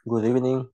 Good evening.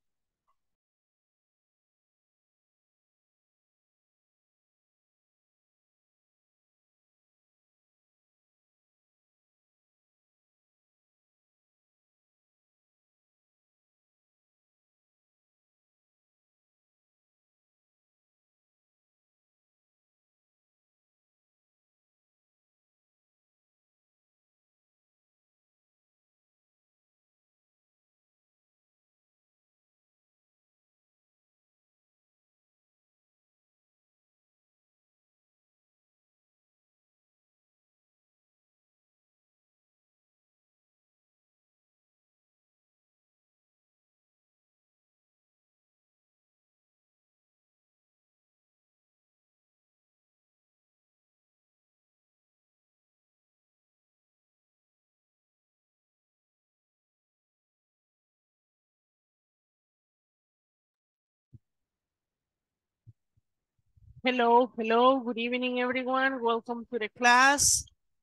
Hello, hello, good evening everyone. Welcome to the class.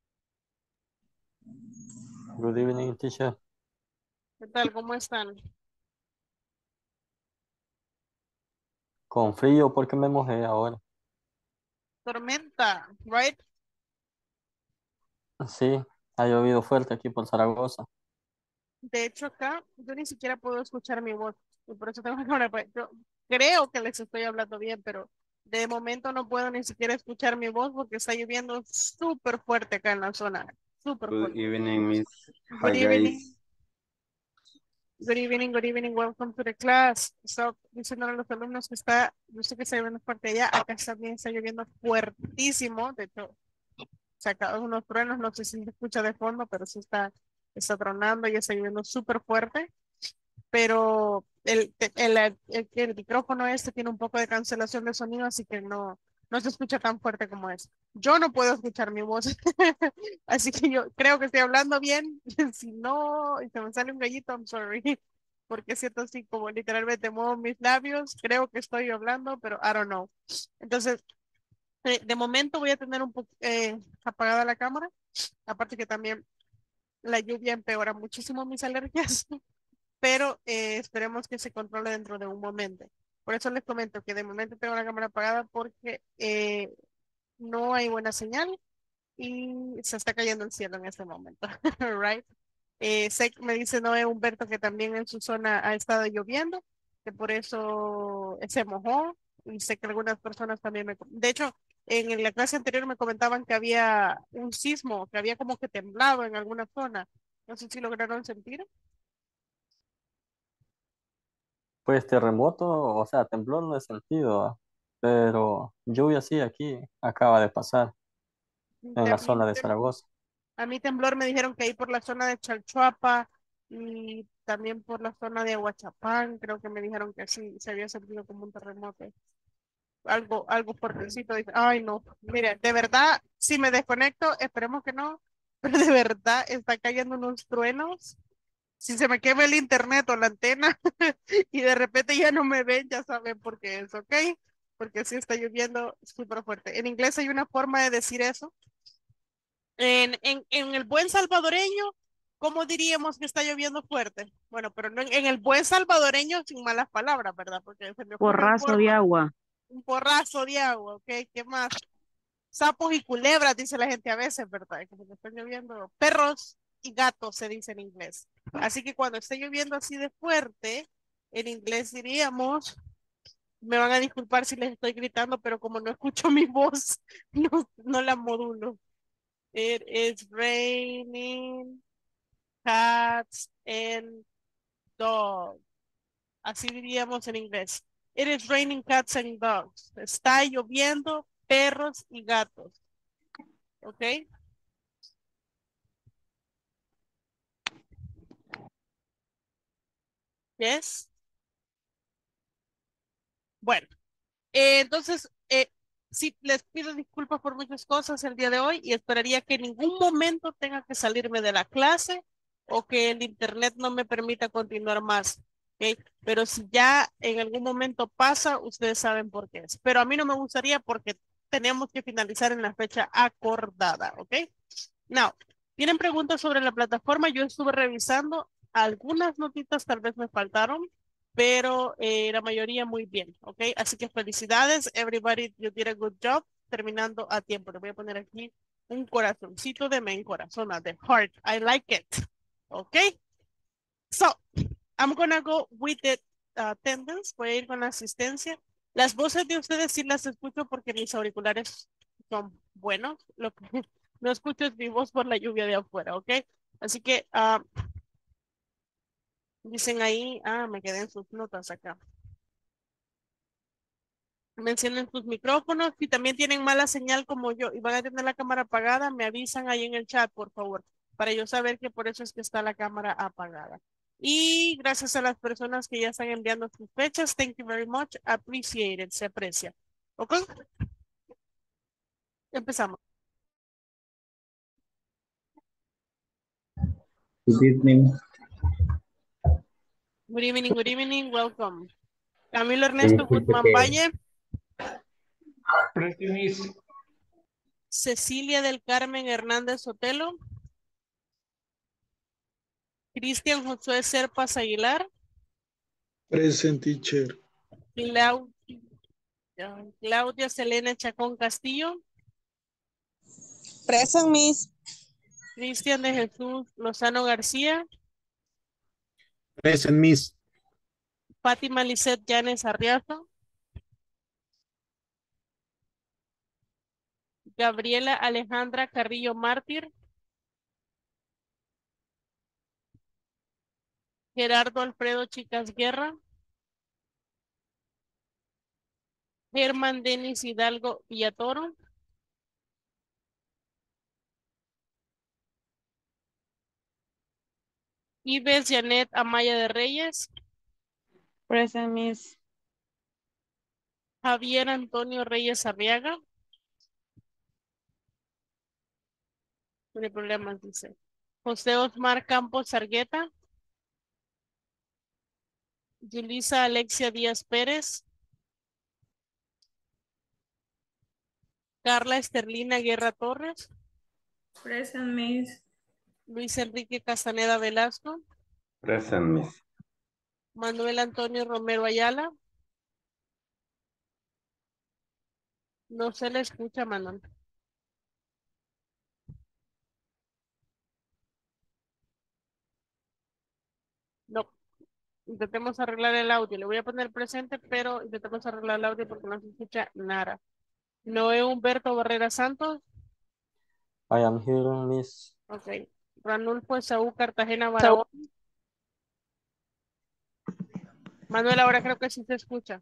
Good evening, teacher. ¿Qué tal? ¿Cómo están? Con frío porque me mojé ahora. Tormenta, right? Sí, ha llovido fuerte aquí por Zaragoza. De hecho, acá yo ni siquiera puedo escuchar mi voz. Y por eso tengo que hablar. Yo creo que les estoy hablando bien, pero de momento no puedo ni siquiera escuchar mi voz porque está lloviendo súper fuerte acá en la zona. Súper Good fuerte. evening, Miss. Good Hi, evening. guys. Good evening, good evening. Welcome to the class. Estaba diciendo a los alumnos que yo sé que está lloviendo fuerte allá. Acá también está lloviendo fuertísimo. De hecho, saca unos truenos, no sé si se escucha de fondo, pero sí está tronando y está lloviendo súper fuerte. Pero el micrófono este tiene un poco de cancelación de sonido, así que no se escucha tan fuerte como es. Yo no puedo escuchar mi voz, así que yo creo que estoy hablando bien. Si no, y se me sale un gallito, I'm sorry, porque siento así como literalmente muevo mis labios, creo que estoy hablando, pero I don't know. Entonces, de momento voy a tener un poco apagada la cámara, aparte que también la lluvia empeora muchísimo mis alergias, pero esperemos que se controle dentro de un momento. Por eso les comento que de momento tengo la cámara apagada porque no hay buena señal y se está cayendo el cielo en este momento, right? Me dice Noé Humberto que también en su zona ha estado lloviendo, que por eso se mojó y sé que algunas personas también De hecho, en la clase anterior me comentaban que había un sismo, que había como que temblado en alguna zona. No sé si lograron sentir. Pues terremoto, o sea, temblor no he sentido, pero lluvia sí aquí acaba de pasar en la zona de Zaragoza. A mí temblor me dijeron que ahí por la zona de Chalchuapa y también por la zona de Aguachapán, creo que me dijeron que sí, se había sentido como un terremoto. Algo fuertecito. Ay, no, mire, de verdad, si me desconecto, esperemos que no, pero de verdad está cayendo unos truenos. Si se me quema el internet o la antena y de repente ya no me ven, ya saben por qué es, ¿ok? Porque sí está lloviendo súper fuerte. En inglés hay una forma de decir eso. En el buen salvadoreño, ¿cómo diríamos que está lloviendo fuerte? Bueno, pero no en el buen salvadoreño sin malas palabras, ¿verdad? Porque se me ocurre Porrazo de agua. un porrazo de agua, ¿ok? ¿Qué más? Sapos y culebras, dice la gente a veces, ¿verdad? Como que está lloviendo. Perros y gatos se dice en inglés. Así que cuando esté lloviendo así de fuerte, en inglés diríamos, me van a disculpar si les estoy gritando, pero como no escucho mi voz, no la modulo. It is raining cats and dogs. Así diríamos en inglés. It is raining cats and dogs. Está lloviendo perros y gatos. ¿Ok? Yes. Bueno, entonces, sí, les pido disculpas por muchas cosas el día de hoy y esperaría que en ningún momento tenga que salirme de la clase o que el internet no me permita continuar más. ¿Ok? Pero si ya en algún momento pasa, ustedes saben por qué es. Pero a mí no me gustaría porque tenemos que finalizar en la fecha acordada. ¿Ok? Now, ¿tienen preguntas sobre la plataforma? Yo estuve revisando. Algunas notitas tal vez me faltaron, pero la mayoría muy bien, ¿ok? Así que felicidades, everybody, you did a good job, terminando a tiempo. Le voy a poner aquí un corazoncito de main corazón, de heart, I like it, ¿ok? So, I'm gonna go with the attendance, voy a ir con la asistencia. Las voces de ustedes sí las escucho porque mis auriculares son buenos, lo que no escucho es mi voz por la lluvia de afuera, ¿ok? Así que, dicen ahí, me quedé en sus notas acá. Mencionen sus micrófonos. Si también tienen mala señal como yo y van a tener la cámara apagada, me avisan ahí en el chat, por favor, para yo saber que por eso es que está la cámara apagada. Y gracias a las personas que ya están enviando sus fechas. Thank you very much. Appreciate it. Se aprecia. ¿Ok? Empezamos. Good evening. Good evening, good evening. Welcome. Camilo Ernesto Disculpe Guzmán que Valle. Present, Miss. Cecilia del Carmen Hernández Sotelo. Cristian Josué Serpas Aguilar. Present, teacher. Claudia Selena Chacón Castillo. Present, Miss. Cristian de Jesús Lozano García. Present, Miss. Fátima Lisset Llanes Arriazo. Gabriela Alejandra Carrillo Mártir. Gerardo Alfredo Chicas Guerra. Germán Denis Hidalgo Villatoro. Ives Janet Amaya de Reyes. Present, Miss. Javier Antonio Reyes Arriaga. No hay problemas, dice. José Osmar Campos Argueta. Yulisa Alexia Díaz Pérez. Carla Esterlina Guerra Torres. Present, Miss. Luis Enrique Castaneda Velasco. Present, Miss. Manuel Antonio Romero Ayala. No se le escucha, Manuel. No. Intentemos arreglar el audio. Le voy a poner presente, pero intentemos arreglar el audio porque no se escucha nada. Noé Humberto Barrera Santos. I am hearing Miss. Ok. Ranulfo Esaú Cartagena Barahona. Manuel, ahora creo que sí se escucha.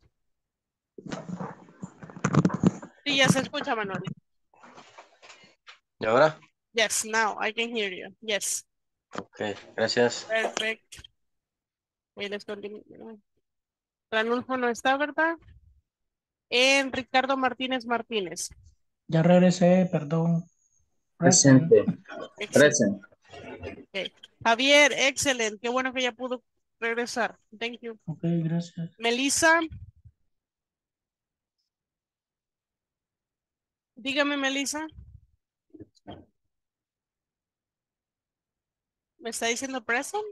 Sí, ya se escucha, Manuel. ¿Y ahora? Yes, now I can hear you. Yes. Ok, gracias. Perfect. Les continúo. Ranulfo no está, ¿verdad? Ricardo Martínez Martínez. Ya regresé, perdón. Present. Presente. Excelente. Present. Okay. Javier, excelente. Qué bueno que ya pudo regresar. Thank you. Ok, gracias. Melissa. Dígame, Melissa. ¿Me está diciendo present?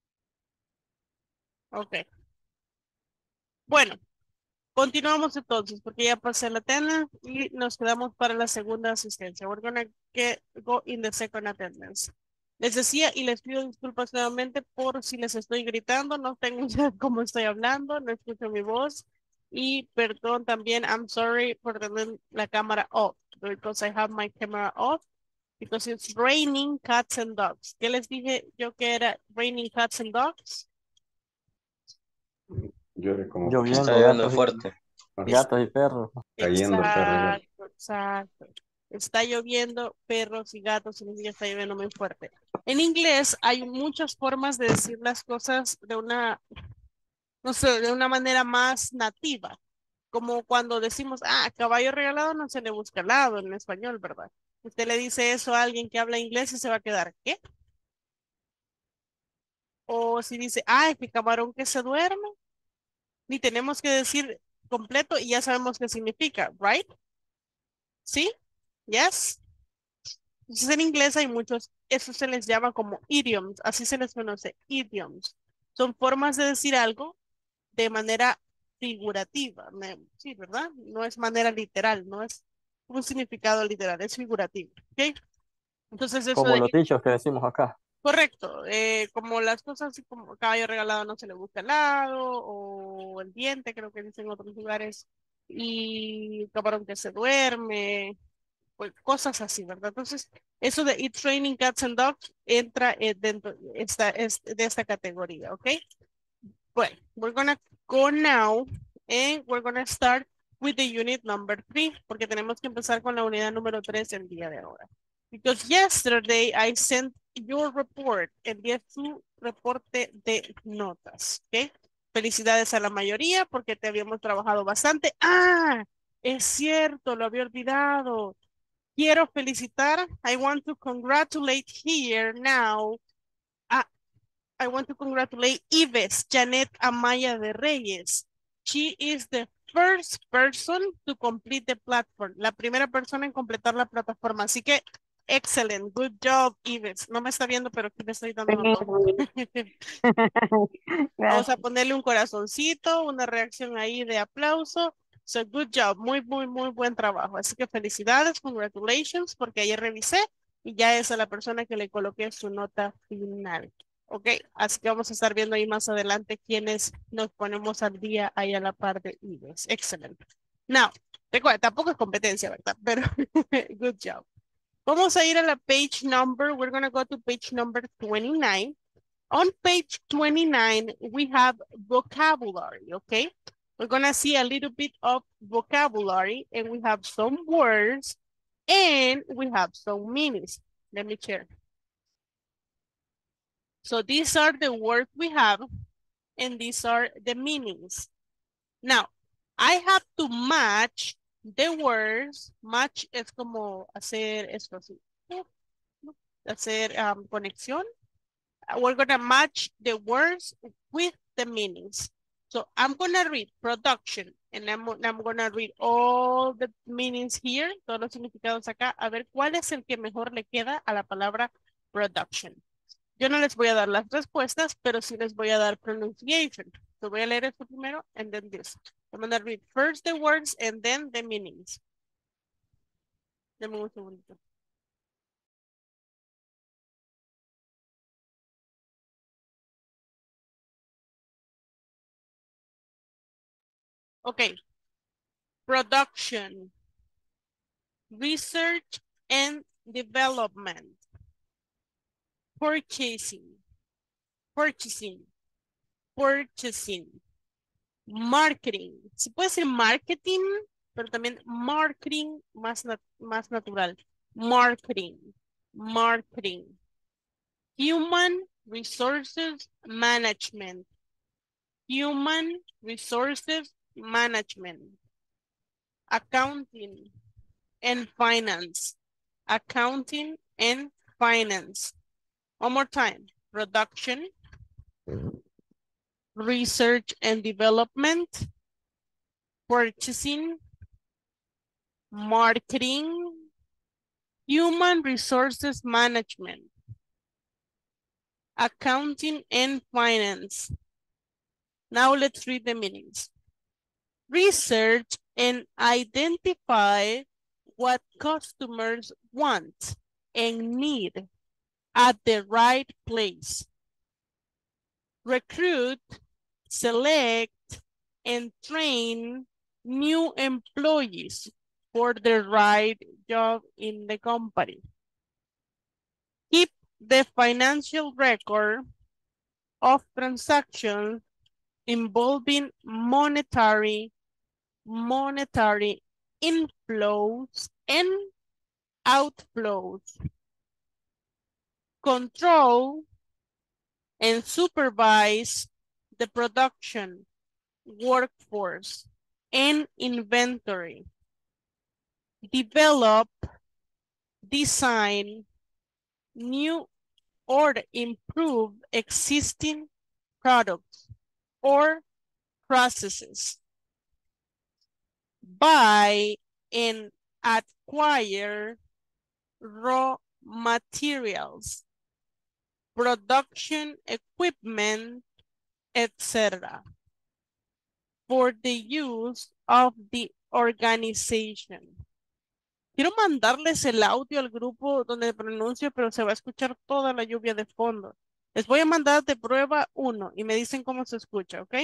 Ok. Bueno, continuamos entonces porque ya pasé la tela y nos quedamos para la segunda asistencia. We're gonna go in the second attendance. Les decía y les pido disculpas nuevamente por si les estoy gritando, no tengo idea cómo estoy hablando, no escucho mi voz. Y perdón también, I'm sorry por tener la cámara off, because I have my camera off, because it's raining cats and dogs. ¿Qué les dije yo que era raining cats and dogs? Llueve como Lloviendo, Está lloviendo gatos fuerte. gatos y perros. cayendo perro. Exacto, exacto. Está lloviendo, perros y gatos, significa está lloviendo muy fuerte. En inglés hay muchas formas de decir las cosas de una, no sé, de una manera más nativa. Como cuando decimos, caballo regalado no se le busca lado en español, ¿verdad? Usted le dice eso a alguien que habla inglés y se va a quedar, ¿qué? O si dice, es que camarón que se duerme, ni tenemos que decir completo y ya sabemos qué significa, ¿right? ¿Sí? Yes. Entonces en inglés hay muchos eso se les llama como idioms, así se les conoce, idioms. Son formas de decir algo de manera figurativa, sí, ¿verdad? No es manera literal, no es un significado literal, es figurativo, ¿ok? Entonces eso Como de los dichos que decimos acá. correcto, como las cosas así como caballo regalado no se le busca al lado, o el diente, creo que dicen en otros lugares, y camarón que se duerme, pues cosas así, ¿verdad? Entonces, eso de Eat Training Cats and Dogs entra dentro de esta categoría, ¿ok? Well, we're gonna go now and we're gonna start with the unit number 3, porque tenemos que empezar con la unidad número 3 el día de ahora. Because yesterday I sent your report, envié su reporte de notas, ¿ok? Felicidades a la mayoría porque te habíamos trabajado bastante. Ah, es cierto, lo había olvidado. Quiero felicitar, I want to congratulate here now. I want to congratulate Ives Janet Amaya de Reyes. She is the first person to complete the platform. La primera persona en completar la plataforma. Así que, excellent. Good job, Ives. No me está viendo, pero aquí le estoy dando un aplauso. Vamos a Gracias. ponerle un corazoncito, una reacción ahí de aplauso. So, good job. Muy, muy, muy buen trabajo. Así que felicidades, congratulations, porque ayer revisé y ya es a la persona que le coloqué su nota final. Ok, así que vamos a estar viendo ahí más adelante quiénes nos ponemos al día ahí a la par de Ives. Excelente. Now, recuerda, tampoco es competencia, ¿verdad? Pero good job. Vamos a ir a la page number. We're going to go to page number 29. On page 29, we have vocabulary, okay? We're going to see a little bit of vocabulary, and we have some words, and we have some meanings. Let me share. So these are the words we have, and these are the meanings. Now, I have to match the words. Match es como hacer esto así. Hacer conexión. We're going to match the words with the meanings. So I'm going to read production, and I'm going to read all the meanings here, todos los significados acá, a ver cuál es el que mejor le queda a la palabra production. Yo no les voy a dar las respuestas, pero sí les voy a dar pronunciation. So voy a leer esto primero, and then this. I'm going to read first the words, and then the meanings. Deme un segundito. Okay. Production. Research and development. Purchasing. Purchasing. Purchasing. Marketing. Se puede decir marketing, pero también marketing más natural. Marketing. Marketing. Human resources management. Human resources management. Accounting and finance. Accounting and finance. One more time. Production, research and development, purchasing, marketing, human resources management, accounting and finance. Now let's read the meanings. Research and identify what customers want and need at the right place. Recruit, select, and train new employees for the right job in the company. Keep the financial record of transactions involving monetary inflows and outflows. Control and supervise the production, workforce, and inventory. Develop, design, new or improve existing products or processes. Buy and acquire raw materials, production equipment, etc. For the use of the organization. Quiero mandarles el audio al grupo donde pronuncio, pero se va a escuchar toda la lluvia de fondo. Les voy a mandar de prueba 1 y me dicen cómo se escucha, ¿ok?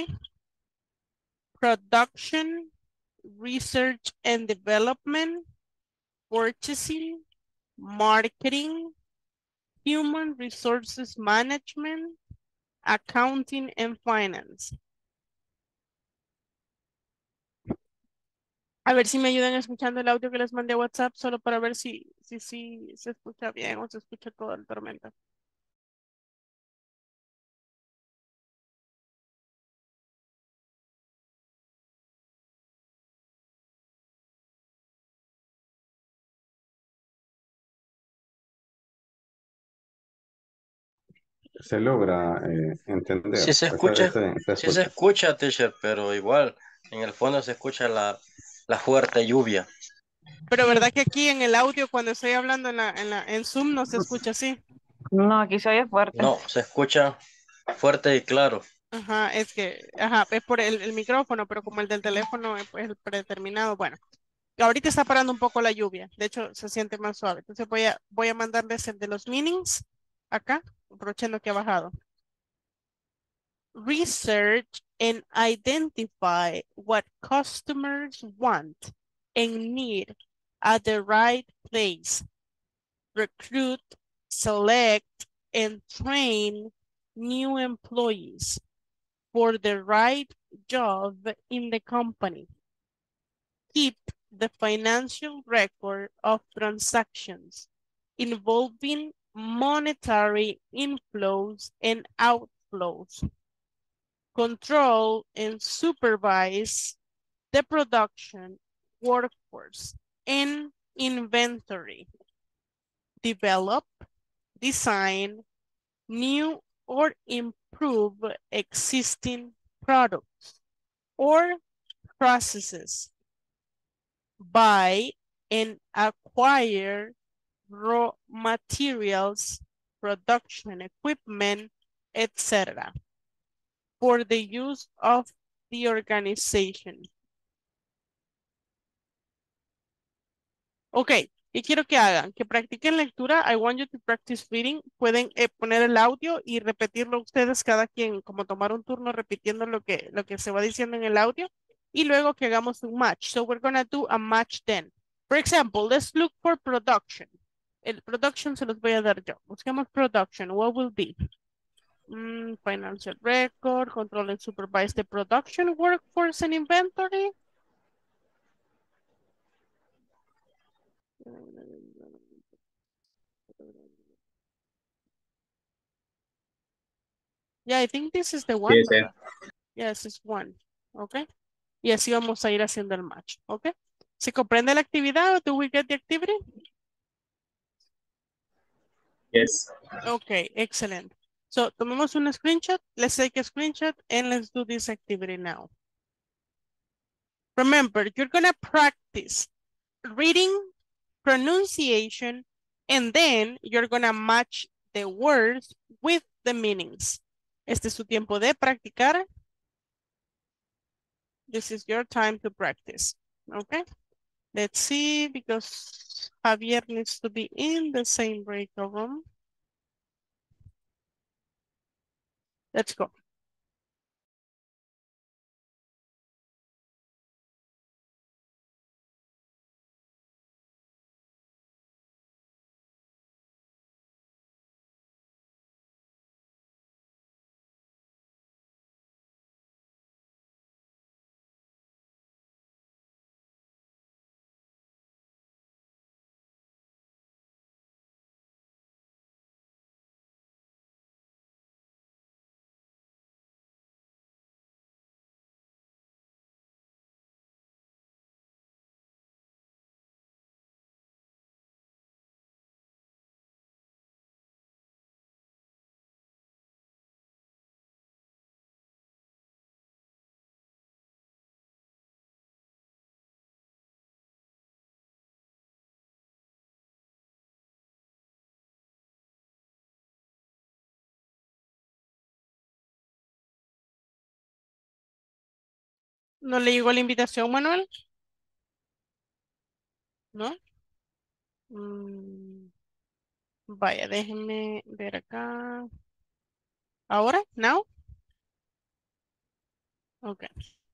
Production, research and development, purchasing, marketing, human resources management, accounting and finance. A ver si me ayudan escuchando el audio que les mandé a WhatsApp, solo para ver si se escucha bien o se escucha todo el tormento. Se logra entender. Sí se escucha, Se sí se escucha. escucha, teacher, pero igual en el fondo se escucha la fuerte lluvia. Pero verdad que aquí en el audio, cuando estoy hablando en Zoom, no se escucha así. No, aquí se oye fuerte. No, se escucha fuerte y claro. Ajá, es por el micrófono, pero como el del teléfono es el predeterminado, bueno. Ahorita está parando un poco la lluvia, de hecho se siente más suave. Entonces voy a mandarles el de los meanings acá, aprovechando que ha bajado. Research and identify what customers want and need at the right place. Recruit, select, and train new employees for the right job in the company. Keep the financial record of transactions involving monetary inflows and outflows. Control and supervise the production workforce and inventory. Develop, design, new or improve existing products or processes. Buy and acquire raw materials, production equipment, etc. for the use of the organization. Ok, ¿qué quiero que hagan? Que practiquen lectura. I want you to practice reading. Pueden poner el audio y repetirlo ustedes, cada quien, como tomar un turno repitiendo lo que se va diciendo en el audio. Y luego que hagamos un match. So we're gonna do a match then. For example, let's look for production. El production se los voy a dar yo. Busquemos production. What will be? Financial record, control and supervise the production workforce and inventory. Yeah, I think this is the one. Sí, sí. Yes, it's one. Okay. Y así vamos a ir haciendo el match. Okay. ¿Se comprende la actividad? Do we get the activity? Yes. Okay, excellent. So, tomemos una screenshot. Let's take a screenshot and let's do this activity now. Remember, you're gonna practice reading, pronunciation, and then you're gonna match the words with the meanings. Este es su tiempo de practicar. This is your time to practice. Okay. Let's see, because Javier needs to be in the same breakout room. Let's go. ¿No le llegó la invitación, Manuel? ¿No? Mm, vaya, déjenme ver acá. ¿Ahora? ¿Now? Ok.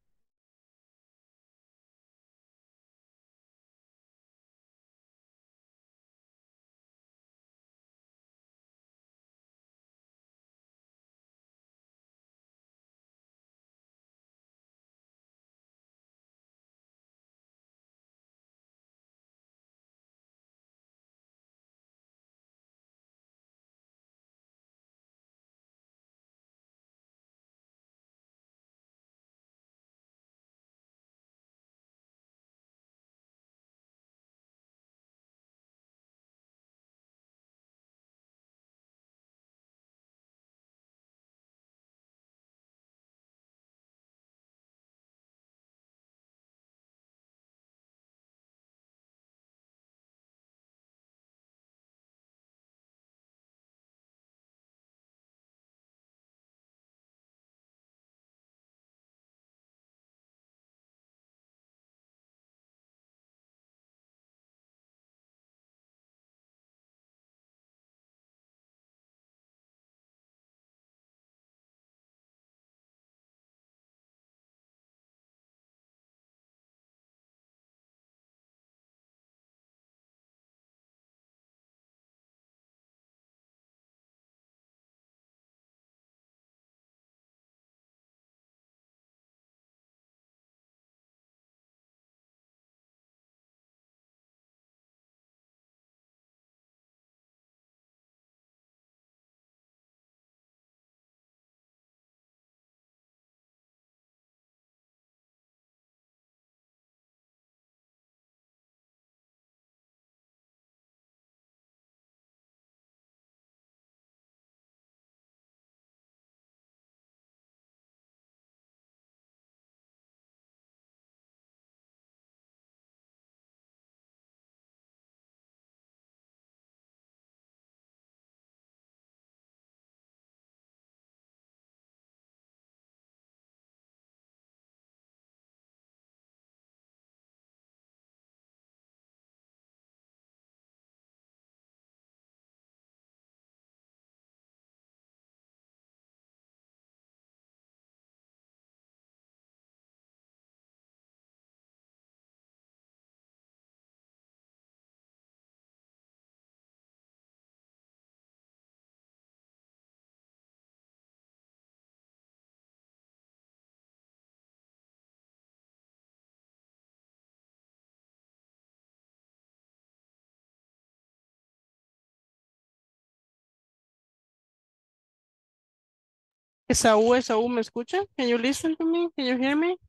Esaú, ¿me escucha? Can you listen to me? Can you hear me?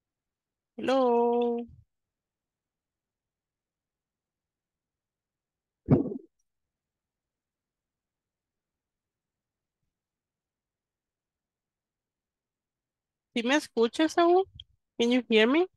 Hello. ¿Sí me escucha, Esaú? Can you hear me?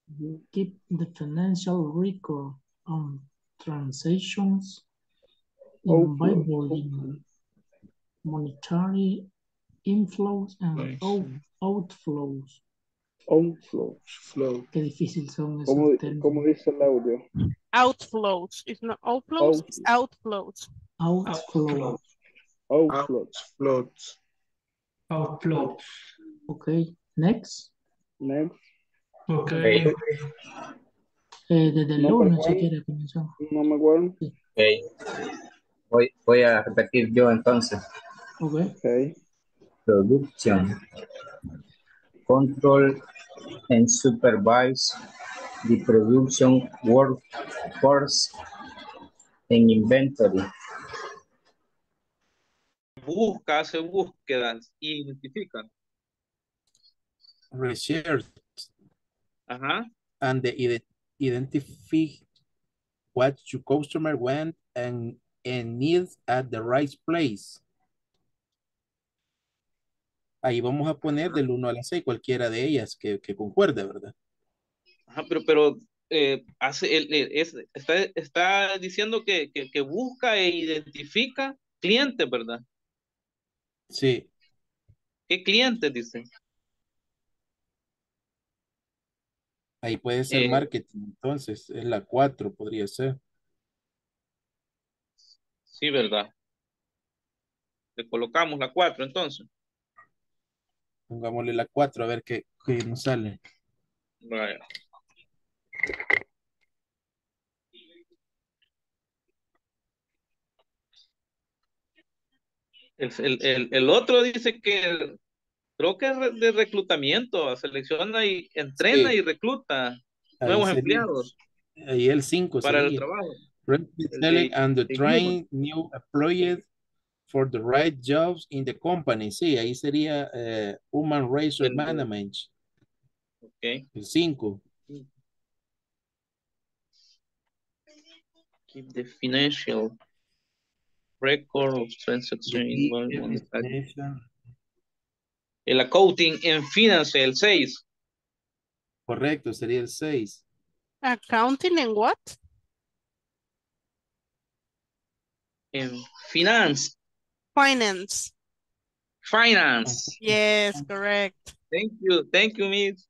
Keep the financial record on transactions involving monetary inflows and outflows. Outflows. Flow. Qué difícil son ¿Cómo, esos cómo términos. dice el audio? Outflows. It's not outflows, it's outflows. Outflow. Outflows. Floats. Outflow. Okay, next. Next. Okay. Desde el Number lunes, si one. quiere comenzar. Number one. Sí. Ok. Voy a repetir yo entonces. Okay. Okay. Production. Control and supervise the production workforce and inventory. Busca, hace búsquedas, identifica. Research Ajá. and identify what your customer want and needs at the right place. Ahí vamos a poner del 1 a la 6 cualquiera de ellas que concuerde, ¿verdad? Ajá, pero está diciendo que busca e identifica clientes, ¿verdad? Sí. ¿Qué clientes dice? Ahí puede ser marketing, entonces es la 4, podría ser. Sí, ¿verdad? Le colocamos la 4 entonces. Pongámosle la 4 a ver qué nos sale. Vaya. El otro dice que creo que es de reclutamiento, selecciona y entrena Sí. y recluta Ahí nuevos sería, empleados ahí el 5 para el sería. trabajo. El Select and de human. train new employees for the right jobs in the company. Sí, ahí sería Human Resource Management. Okay. El 5. Keep the financial record of transaction involved. El accounting en finance, el 6. Correcto, sería el 6. Accounting and what? En finance. Finance. Finance. Yes, correct. Thank you, Miss.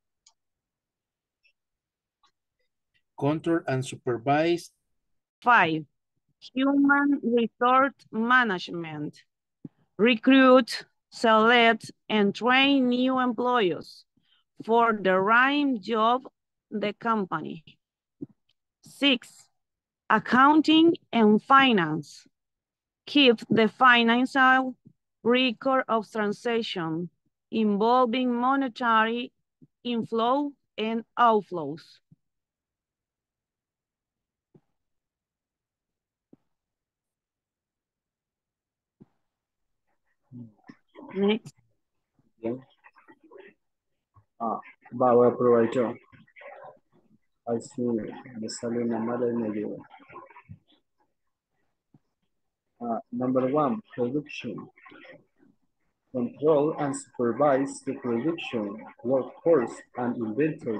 Control and supervise. 5. Human resource management. Recruit, select, and train new employees for the right job the company. 6. Accounting and finance. Keep the financial record of transaction involving monetary inflow and outflows. Next. Bien. Voy a probar yo. Así me sale una mala y me ayuda. Number 1, production. Control and supervise the production, workforce, and inventory.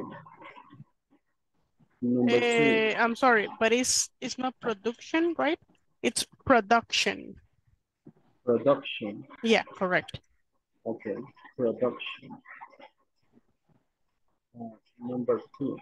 Number 2. I'm sorry, but it's not production, right? It's production. Production. Yeah, correct. Okay, production. Number 2.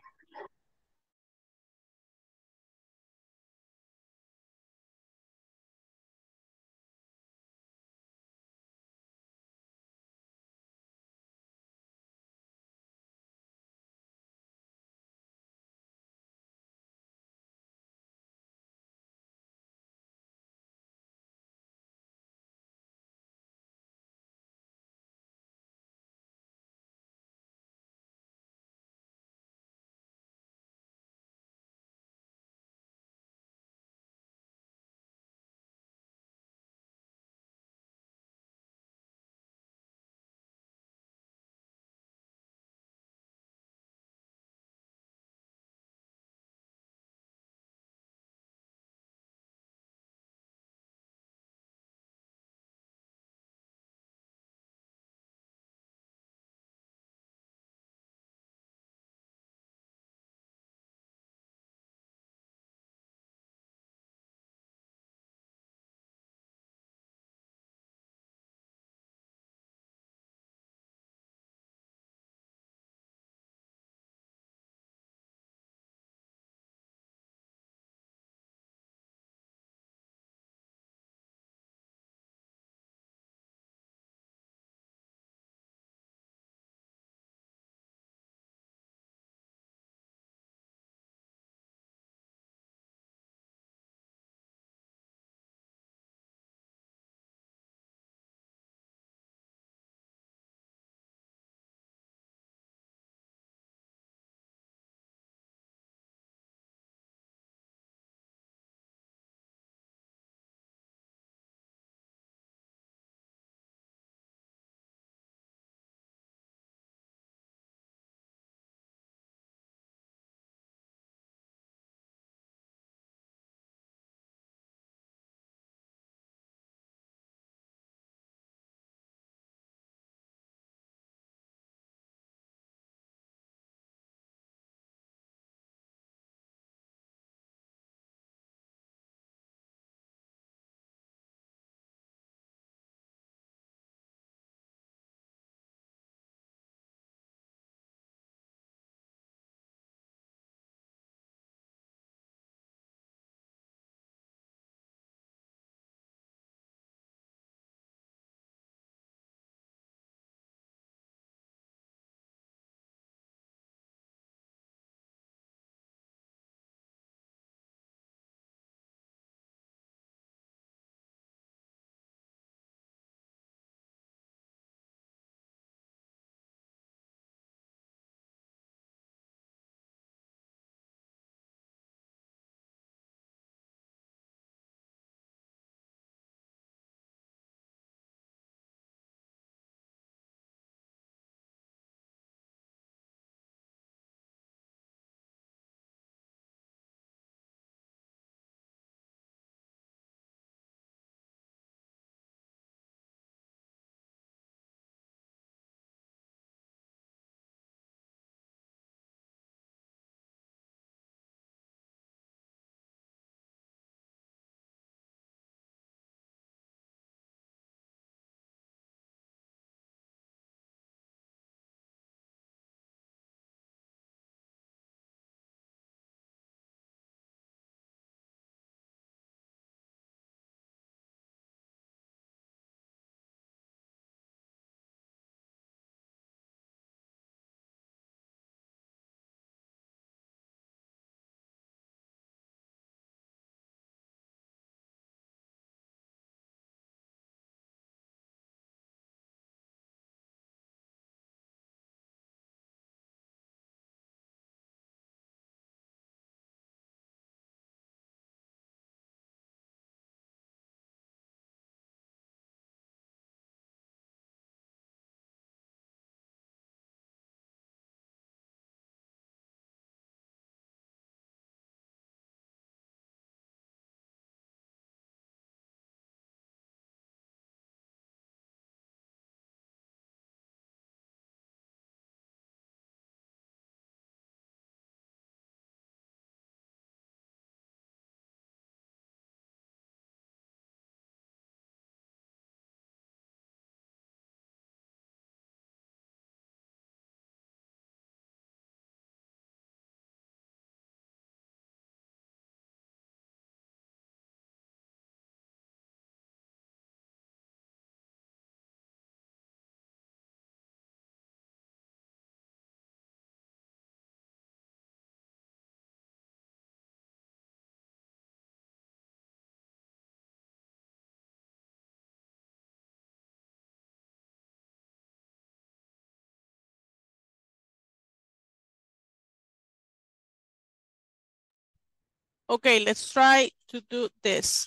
Okay, let's try to do this.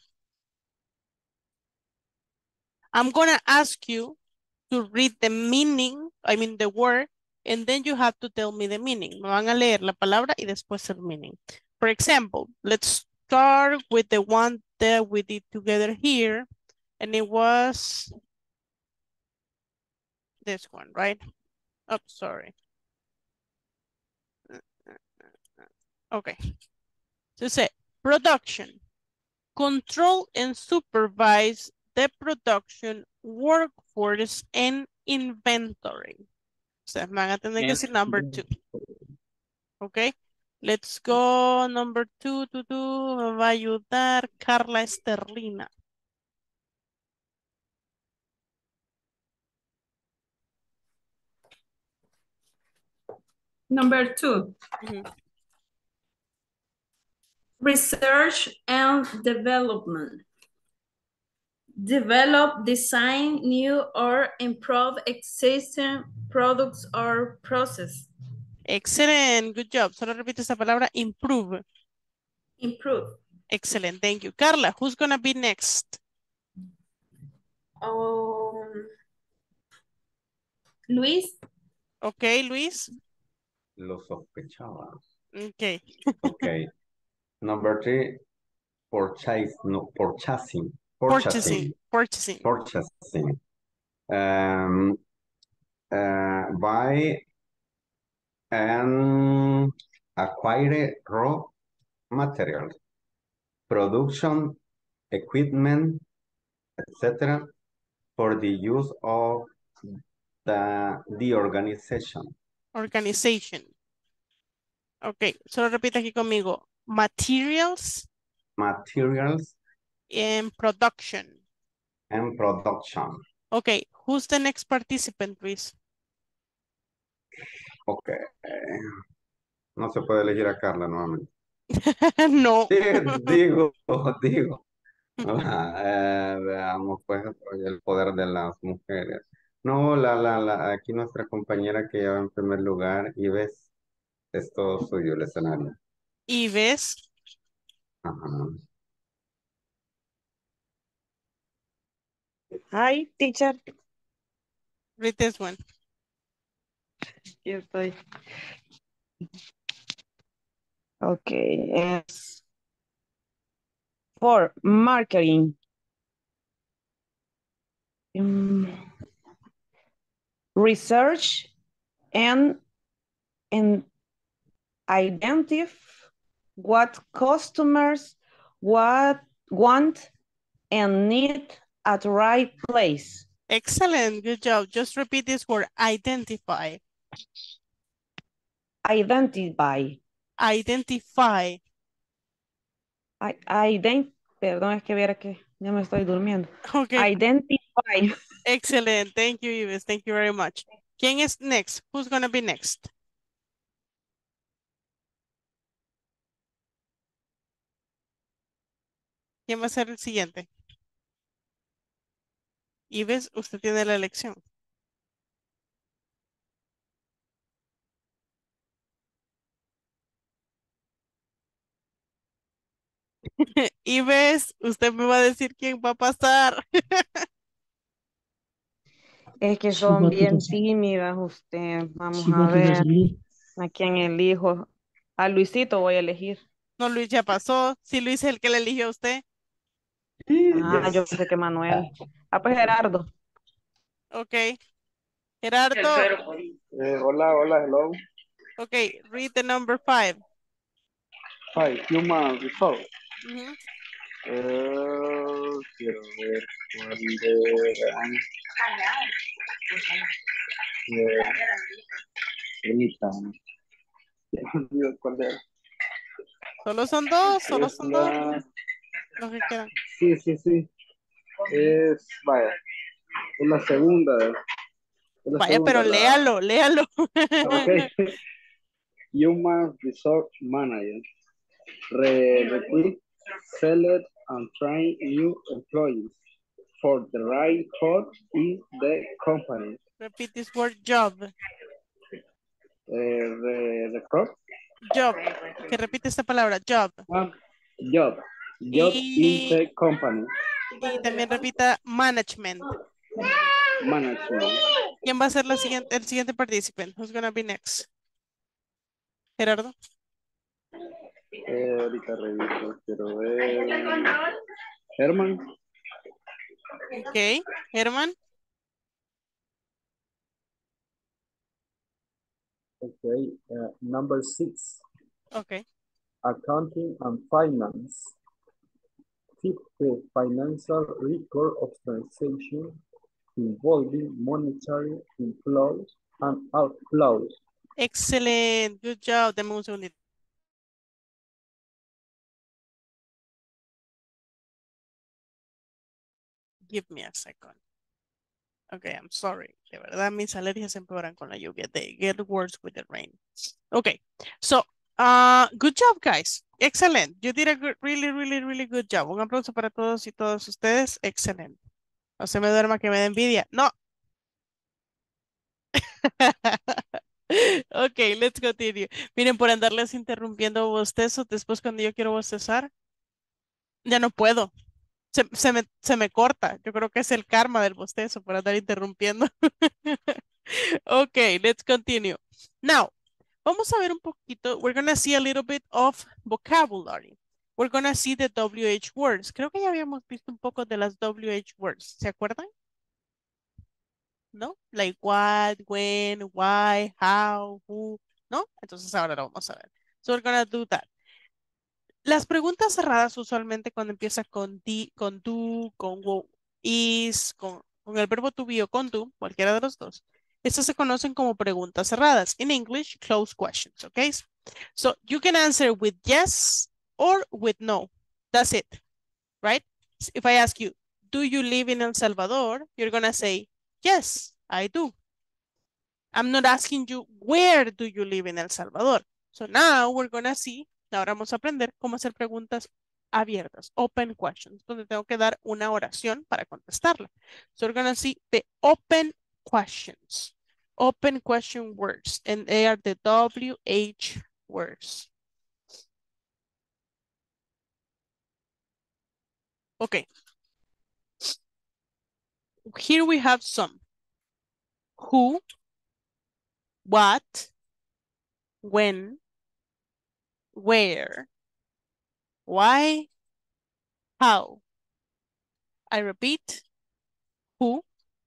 I'm gonna ask you to read the meaning, I mean the word, and then you have to tell me the meaning. Me van a leer la palabra y después el meaning. For example, let's start with the one that we did together here, and it was this one, right? Oh, sorry. Okay. So say production. Control and supervise the production workforce and inventory. O sea, van a tener que decir number 2. Okay. Let's go. Number 2, me va a ayudar Carla Esterlina. Number 2. Research and development. Develop, design new or improve existing products or process. Excellent, good job. Solo repite esa palabra, improve. Improve. Excellent, thank you. Carla, who's gonna be next? Luis. Okay, Luis. Lo sospechaba. Okay. Okay. Number 3, purchasing. Purchasing. Buy and acquire raw materials, production equipment, etc., for the use of the organization. Organization. Ok, solo repite aquí conmigo. Materials. Materials. And production. And production. Ok, who's the next participant, Luis? Ok. No se puede elegir a Carla nuevamente. No. Digo. Veamos pues el poder de las mujeres. No, aquí nuestra compañera que lleva en primer lugar, Ives, es todo suyo el escenario. Ives. Ajá. Hi, teacher. Read this one. Aquí estoy. Okay. For marketing. Research and identify what customers want and need at the right place. Excellent, good job. Just repeat this word, identify. Identify. Identify. Perdón, es que viera que ya me estoy durmiendo. Okay. Identify. Excellent, thank you, Ives. Thank you very much. ¿Quién es next? Who's gonna be next? ¿Quién va a ser el siguiente? Ives, usted tiene la elección. Ives, usted me va a decir quién va a pasar. Es que son bien tímidas usted. Vamos a ver a quién elijo. A Luisito voy a elegir. No, Luis ya pasó. Si Luis es el que le eligió a usted. Yo pensé que Manuel. Pues Gerardo. Ok. Gerardo. Hola, hello. Ok, read the number 5. 5, human resource. Quiero ver cuál permítame. ¿Cuál era? ¿Solo son dos? ¿Solo son dos? Los que quieran. Sí. Vaya, es la segunda. Vaya, pero léalo. Okay. Human Resource Manager. Recruit, select, and train new employees for the right code in the company. Repeat this word, job. Recruit. Job. Que repite esta palabra, job. Job. Job in Y, the company. y también repita management. Management. ¿Quién va a ser el siguiente participant? Who's gonna be next? Gerardo. Ahorita reviso, quiero ver. Herman. Ok, Herman. Okay, number 6. Ok. Accounting and finance. Keep the financial record of transactions involving monetary inflows and outflows. Excelente. Good job. Deme un segundito. Give me a second. Okay, I'm sorry. De verdad, mis alergias empeoran con la lluvia. They get worse with the rain. Okay, so, good job, guys. Excellent. You did a really, really, really good job. Un aplauso para todos y todas ustedes. Excelente. No se me duerma que me da envidia. No. Okay, let's continue. Miren, por andarles interrumpiendo bostezos, después cuando yo quiero bostezar, ya no puedo. Se me corta. Yo creo que es el karma del bostezo por andar interrumpiendo. Okay, let's continue. Now, vamos a ver un poquito. We're going to see a little bit of vocabulary. We're going to see the WH words. Creo que ya habíamos visto un poco de las WH words. ¿Se acuerdan? ¿No? Like what, when, why, how, who. ¿No? Entonces ahora lo vamos a ver. So we're going to do that. Las preguntas cerradas usualmente cuando empieza con con do, con wo, is, con el verbo to be o con do, cualquiera de los dos. Estas se conocen como preguntas cerradas. In English, closed questions, okay? So you can answer with yes or with no. That's it, right? If I ask you, do you live in El Salvador? You're gonna say, yes, I do. I'm not asking you, where do you live in El Salvador? So now we're gonna see. Ahora vamos a aprender cómo hacer preguntas abiertas, open questions, donde tengo que dar una oración para contestarla. So we're going to see the open questions, open question words, and they are the WH words. Okay. Here we have some. Who, what, when, where, why, how. I repeat, who,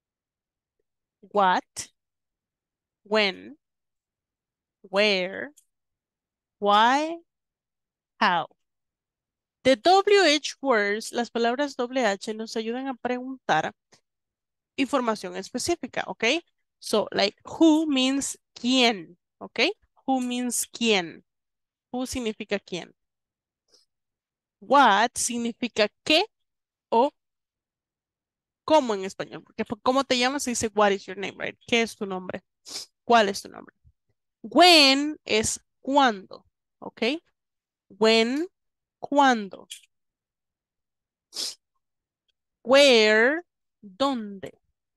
what, when, where, why, how. The WH words, las palabras WH nos ayudan a preguntar información específica, ¿ok? So, like, who means quién, ¿ok? Who means quién. Who significa quién. What significa qué o cómo en español. Porque cómo te llamas se dice what is your name, right? ¿Qué es tu nombre? ¿Cuál es tu nombre? When es cuándo, ¿ok? When, cuándo. Where, dónde.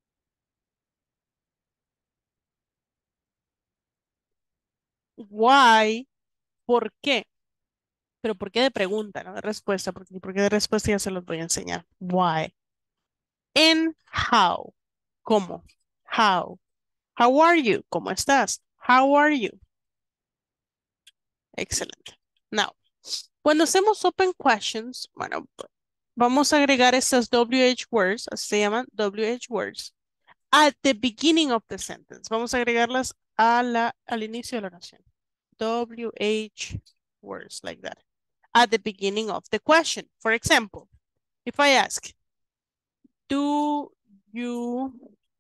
Why, ¿por qué? Pero ¿por qué de pregunta, no de respuesta? Porque de respuesta ya se los voy a enseñar. Why. And how. ¿Cómo? How. How are you? ¿Cómo estás? How are you? Excelente. Now, cuando hacemos open questions, bueno, vamos a agregar estas WH words, así se llaman WH words, at the beginning of the sentence. Vamos a agregarlas al inicio de la oración. WH words like that. At the beginning of the question. For example, if I ask, do you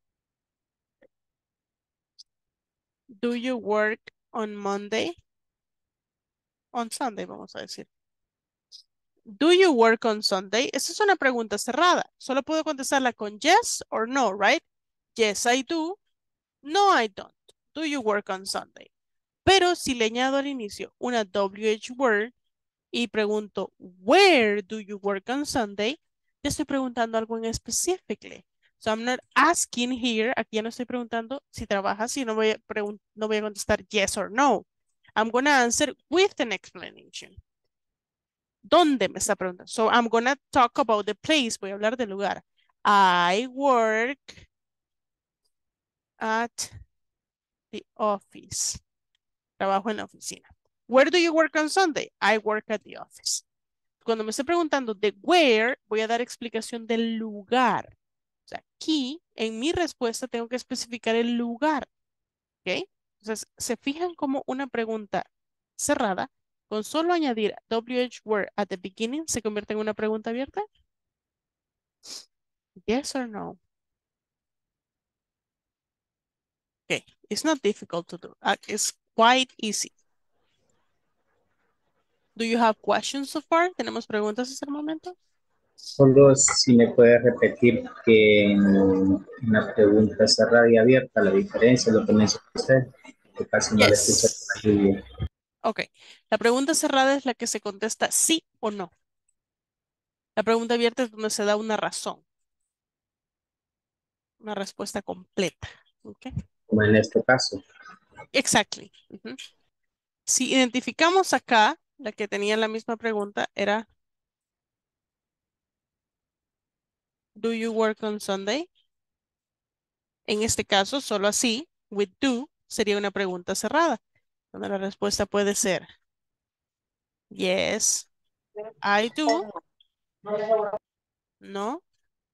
work on Monday? On Sunday, vamos a decir. Do you work on Sunday? Esa es una pregunta cerrada. Solo puedo contestarla con yes or no, right? Yes, I do. No, I don't. Do you work on Sunday? Pero si le añado al inicio una WH word y pregunto, where do you work on Sunday? Te estoy preguntando algo en específico. So I'm not asking here, aquí ya no estoy preguntando si trabajas, y no voy a contestar yes or no. I'm going to answer with an explanation. ¿Dónde me está preguntando? So I'm going to talk about the place. Voy a hablar del lugar. I work at the office. Trabajo en la oficina. Where do you work on Sunday? I work at the office. Cuando me esté preguntando de where, voy a dar explicación del lugar. O sea, aquí, en mi respuesta, tengo que especificar el lugar. ¿Ok? Entonces, ¿se fijan como una pregunta cerrada, con solo añadir WH word at the beginning, se convierte en una pregunta abierta? Yes or no? Okay, it's not difficult to do. It's quite easy. Do you have questions so far? ¿Tenemos preguntas hasta el momento? Solo si me puede repetir que en la pregunta cerrada y abierta, la diferencia, lo que mencionó usted, que casi no le escuché por la lluvia. Ok, la pregunta cerrada es la que se contesta sí o no. La pregunta abierta es donde se da una razón. Una respuesta completa. Ok. Como en este caso. Exactly. Si identificamos acá, la que tenía la misma pregunta era ¿Do you work on Sunday? En este caso, solo así, with do, sería una pregunta cerrada, donde la respuesta puede ser yes, I do. No,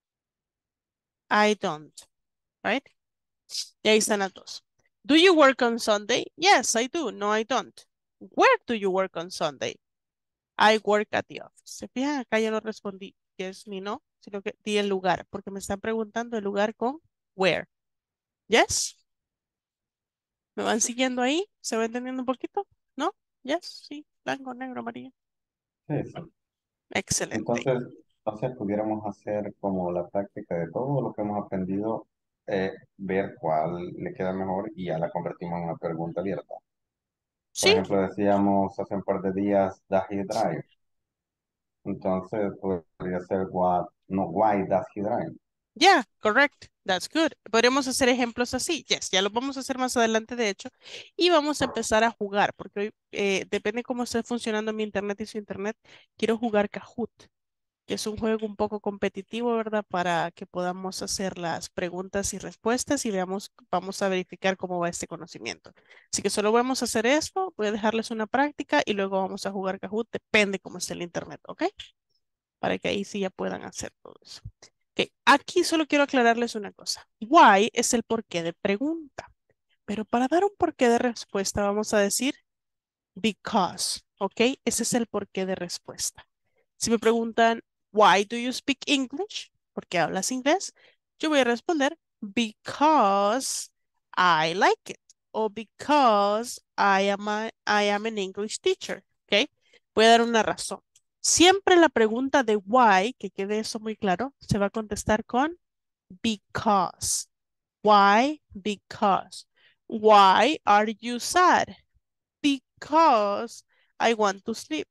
I don't. Right? Y ahí están las dos. Do you work on Sunday? Yes, I do. No, I don't. Where do you work on Sunday? I work at the office. ¿Se fijan? Acá yo no respondí yes ni no, sino que di el lugar, porque me están preguntando el lugar con where. Yes? ¿Me van siguiendo ahí? ¿Se va entendiendo un poquito? ¿No? Yes, sí, blanco, negro, amarillo. Sí, sí. Excelente. Entonces pudiéramos hacer como la práctica de todo lo que hemos aprendido, ver cuál le queda mejor y ya la convertimos en una pregunta abierta. Por Sí. ejemplo, decíamos hace un par de días, does he drive? Entonces podría ser why does he drive? Yeah, correct. That's good. Podríamos hacer ejemplos así. Yes, ya lo vamos a hacer más adelante, de hecho. Y vamos a empezar a jugar, porque hoy depende cómo esté funcionando mi internet y su internet. Quiero jugar Kahoot, que es un juego un poco competitivo, ¿verdad? Para que podamos hacer las preguntas y respuestas y veamos, vamos a verificar cómo va este conocimiento. Así que solo vamos a hacer esto. Voy a dejarles una práctica y luego vamos a jugar Kahoot. Depende cómo esté el internet, ¿ok? Para que ahí sí ya puedan hacer todo eso. Ok, aquí solo quiero aclararles una cosa. Why es el porqué de pregunta. Pero para dar un porqué de respuesta vamos a decir because. ¿Ok? Ese es el porqué de respuesta. Si me preguntan, why do you speak English? ¿Por qué hablas inglés? Yo voy a responder, because I like it. O because I am an English teacher. ¿Ok? Voy a dar una razón. Siempre la pregunta de why, que quede eso muy claro, se va a contestar con because. Why? Because. Why are you sad? Because I want to sleep.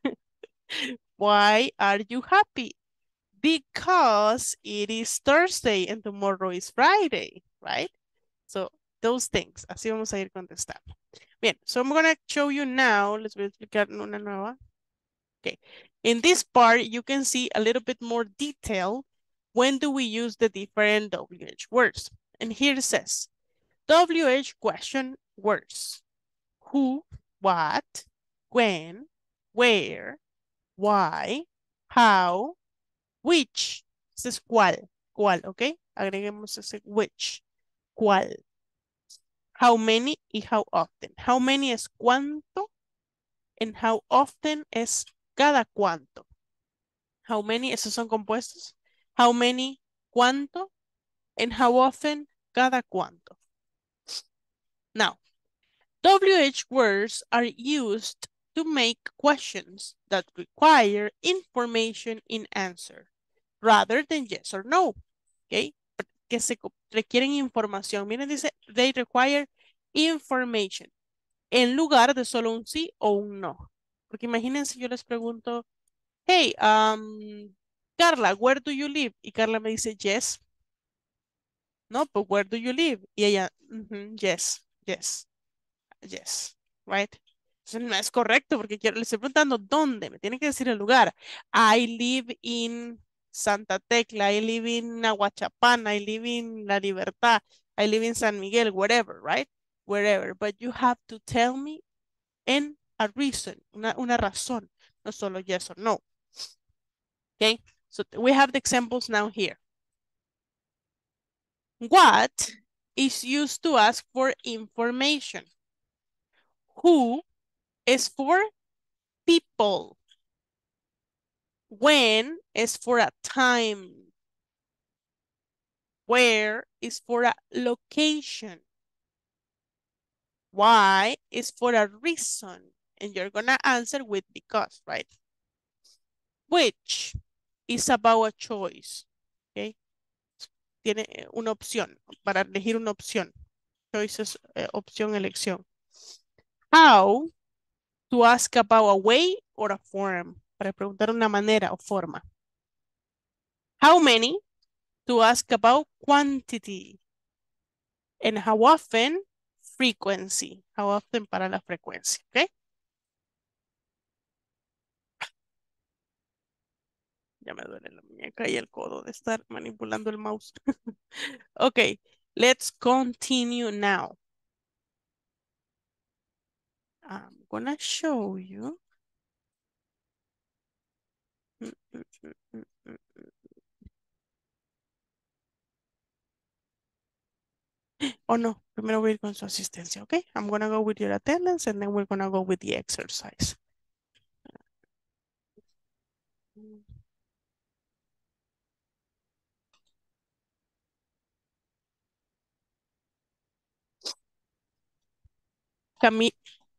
Why are you happy? Because it is Thursday and tomorrow is Friday, right? So those things, así vamos a ir contestando. Bien, so I'm going to show you now, les voy a explicar una nueva. Okay, in this part, you can see a little bit more detail. When do we use the different WH words? And here it says, WH question words. Who, what, when, where, why, how, which. This is cuál, ¿ok? Agreguemos ese which, cuál. How many y how often. How many es cuánto and how often es cada cuánto. How many, esos son compuestos. How many, cuánto, and how often, cada cuánto. Now, WH words are used to make questions that require information in answer, rather than yes or no. ¿Ok? Que se requieren información. Miren, dice, they require information, en lugar de solo un sí o un no. Porque imagínense, yo les pregunto, hey, Carla, where do you live? Y Carla me dice, yes. No, but where do you live? Y ella, yes, yes, yes, right? Entonces, no es correcto porque le estoy preguntando dónde, me tiene que decir el lugar. I live in Santa Tecla, I live in Aguachapán, I live in La Libertad, I live in San Miguel, wherever, right? Wherever, but you have to tell me in a reason, una razón, no solo yes or no. Okay, so we have the examples now here. What is used to ask for information? Who is for people? When is for a time? Where is for a location? Why is for a reason? And you're gonna answer with because, right? Which is about a choice. Okay. Tiene una opción, para elegir una opción. Choice es opción, elección. How to ask about a way or a form. Para preguntar una manera o forma. How many to ask about quantity. And how often, frequency. How often para la frecuencia, ¿ok? Ya me duele la muñeca y el codo de estar manipulando el mouse. Ok, let's continue now. I'm gonna show you. Oh no, primero voy a ir con su asistencia, ¿ok? I'm gonna go with your attendance and then we're gonna go with the exercise. Dame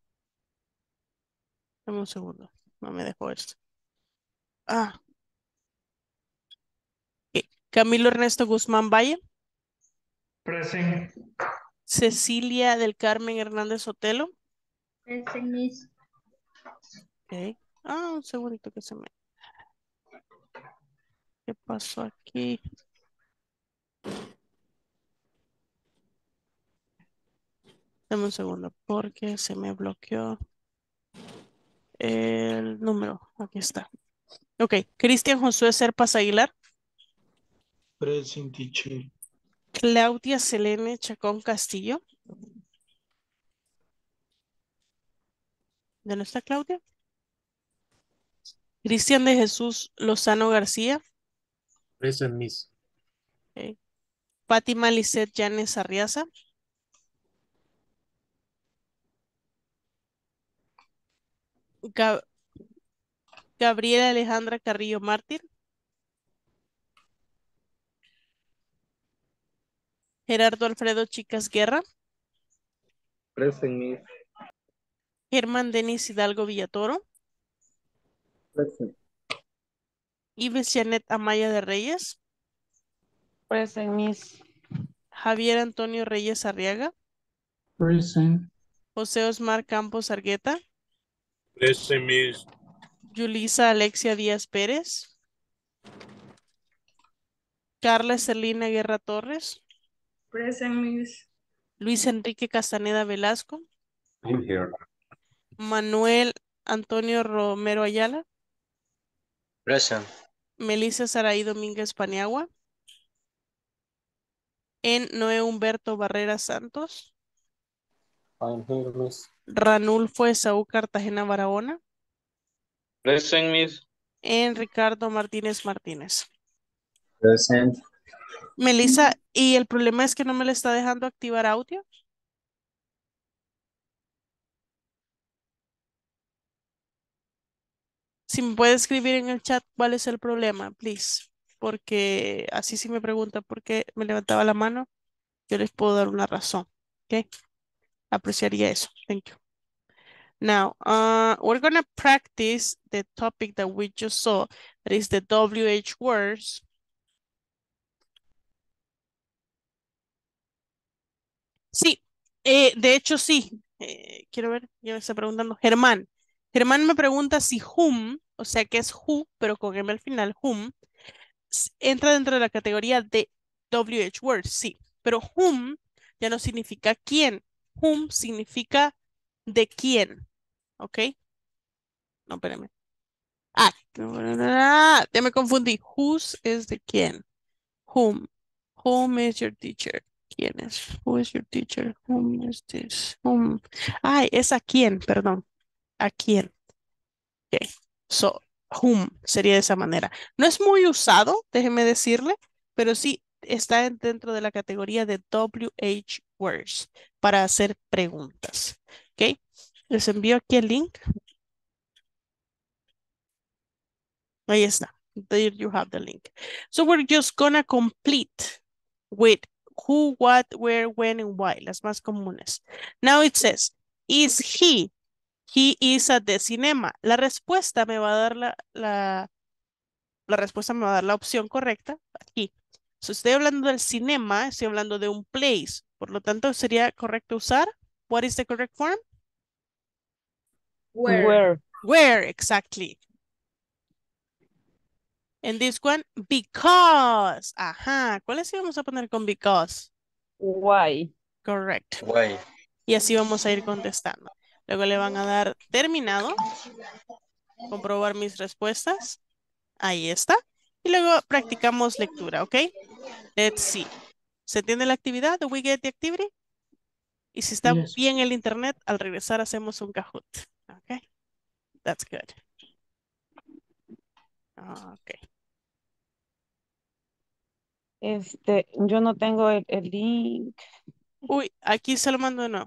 un segundo, no me dejó esto. Ah. Camilo Ernesto Guzmán Valle. Present. Cecilia del Carmen Hernández Sotelo. Present, Miss. Ok. Ah, un segundito que se me... ¿Qué pasó aquí? Dame un segundo porque se me bloqueó el número. Aquí está. Ok. Cristian Josué Serpas Aguilar. Present, teacher. Claudia Selene Chacón Castillo. ¿Dónde está Claudia? Cristian de Jesús Lozano García. Present, Miss. Okay. Fátima Lisset Llanes Arriaza. Gabriela Alejandra Carrillo Mártir. Gerardo Alfredo Chicas Guerra. Present, Miss. Germán Denis Hidalgo Villatoro. Present. Ives Janet Amaya de Reyes. Present, Miss. Javier Antonio Reyes Arriaga. Present. José Osmar Campos Argueta. Present, Miss. Yulisa Alexia Díaz Pérez. Carla Celina Guerra Torres. Present, Miss. Luis Enrique Castaneda Velasco. I'm here. Manuel Antonio Romero Ayala. Present. Melissa Saraí Domínguez Paniagua. En Noé Humberto Barrera Santos. I'm here, Miss. Ranulfo Esaú Cartagena Barahona. Present, Miss. En Ricardo Martínez Martínez. Present. Melissa, y el problema es que no me le está dejando activar audio. Si me puede escribir en el chat cuál es el problema, please. Porque así si me pregunta por qué me levantaba la mano, yo les puedo dar una razón. ¿Ok? Apreciaría eso. Thank you. Now, we're going to practice the topic that we just saw. That is the WH words. Sí, de hecho sí. Quiero ver, ya me está preguntando. Germán. Germán me pregunta si whom, o sea que es who, pero con M al final, whom, entra dentro de la categoría de WH words, sí. Pero whom ya no significa quién. Whom significa de quién. ¿Ok? No, espérame. Ya me confundí. Whose es de quién. Whom. Whom is your teacher? ¿Quién es? Who is your teacher? Whom is this? Whom. Ay, es a quién, perdón. ¿A quién? Ok. So, whom sería de esa manera. No es muy usado, déjeme decirle, pero sí está dentro de la categoría de WH words para hacer preguntas. Ok. Les envío aquí el link. Ahí está. There you have the link. So we're just gonna complete with who, what, where, when, and why. Las más comunes. Now it says, is he? He is at the cinema. La respuesta me va a dar la respuesta me va a dar la opción correcta aquí. Si estoy hablando del cinema, estoy hablando de un place. Por lo tanto, sería correcto usar. What is the correct form? Where? Where, exactly. And this one, because. Ajá. ¿Cuáles íbamos a poner con because? Why? Correct. Why? Y así vamos a ir contestando. Luego le van a dar terminado. Comprobar mis respuestas. Ahí está. Y luego practicamos lectura, ¿ok? Let's see. ¿Se entiende la actividad? Do we get the activity? Y si está Yes. bien el internet, al regresar hacemos un Kahoot. ¿Ok? That's good. Ok. Yo no tengo el link. Uy, aquí se lo mando, no.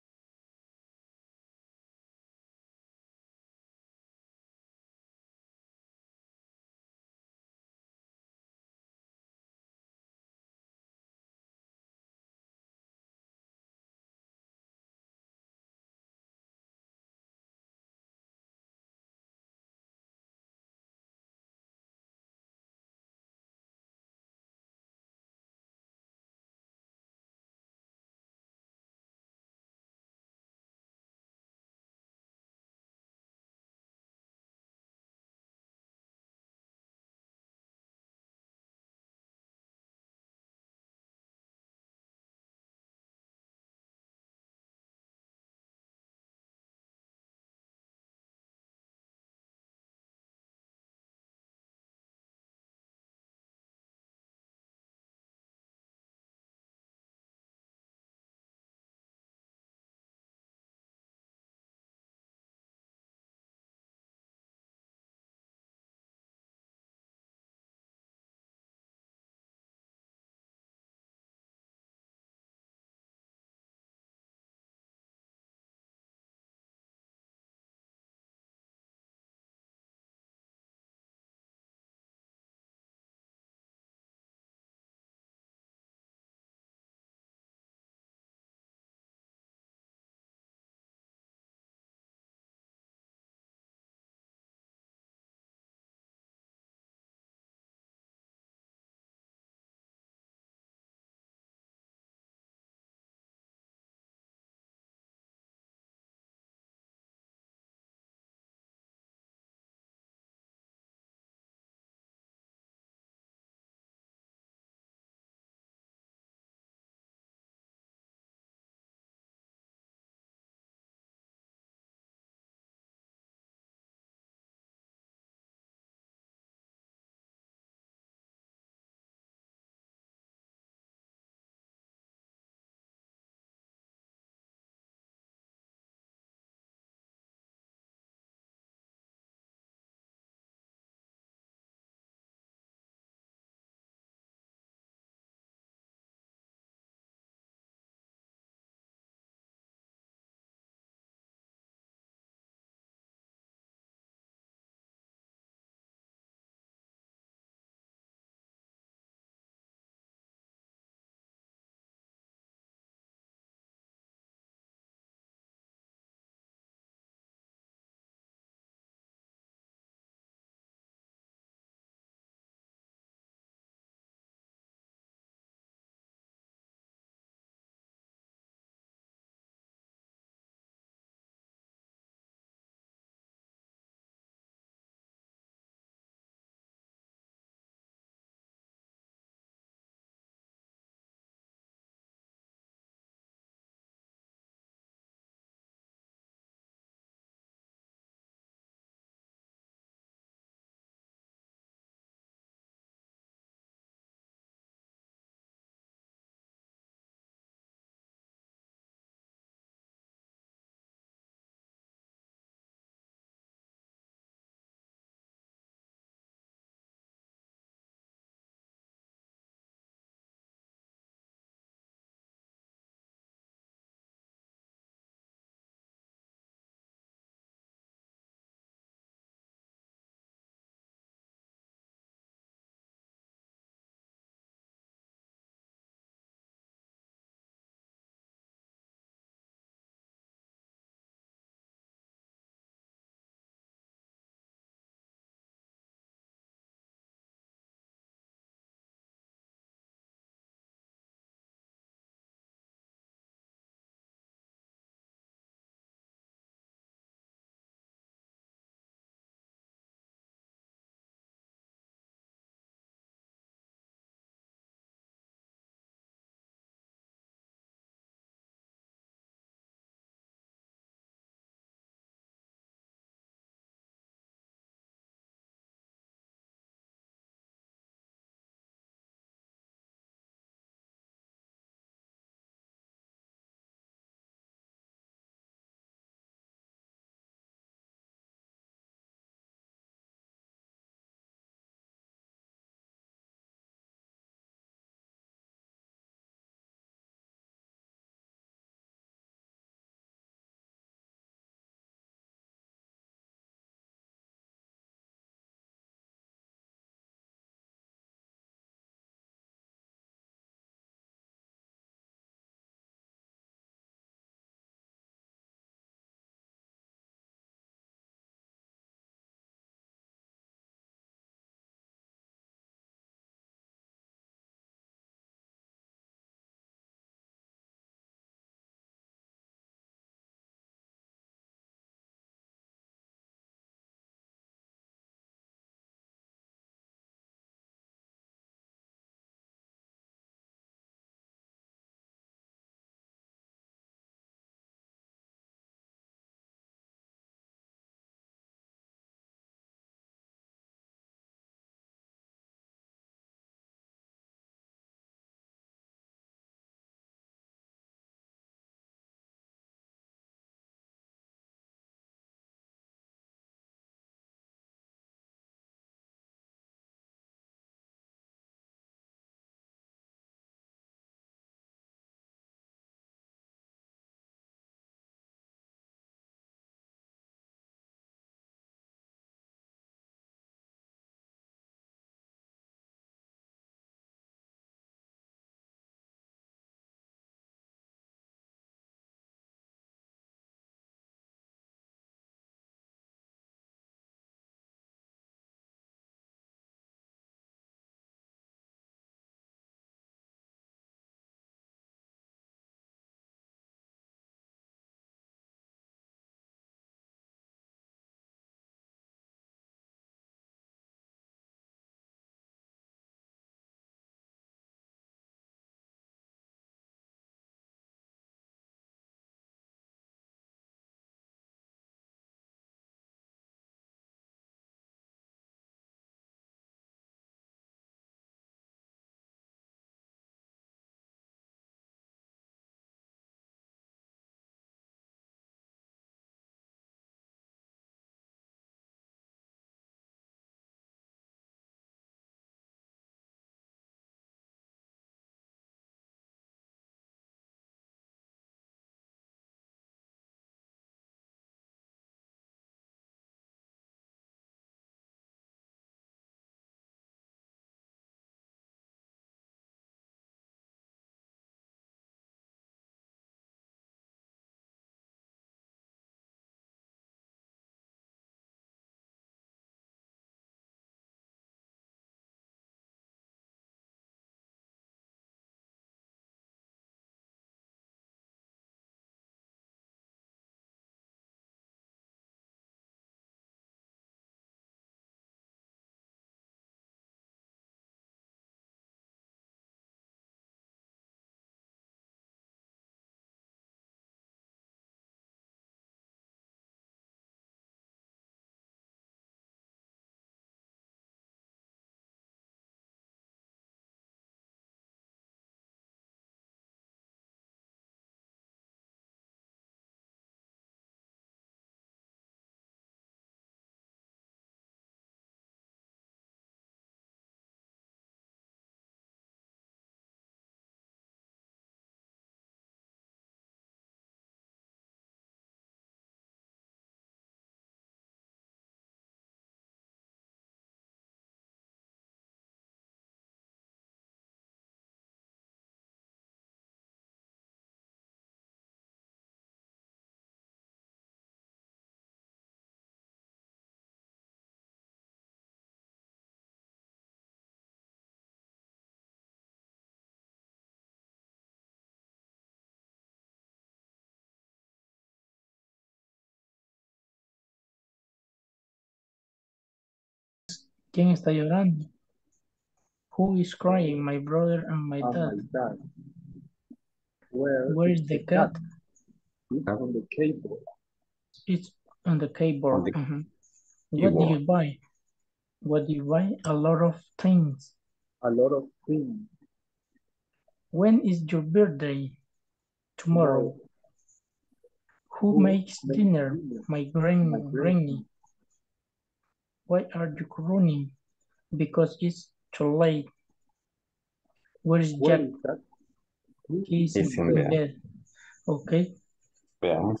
¿Quién está llorando? Who is crying? My brother and my Oh dad. my God. Where Where is is the the cat? cat? It's on the cable. It's on the On keyboard. the What do you keyboard. buy? What do you buy? A lot of things. A lot of things. When is your birthday? Tomorrow. Tomorrow. Who Who makes makes dinner? dinner? My My granny. Why are you running? Because it's too late. Where's Where Jack? is that? He's He's in in bed. bed. Ok. Veamos.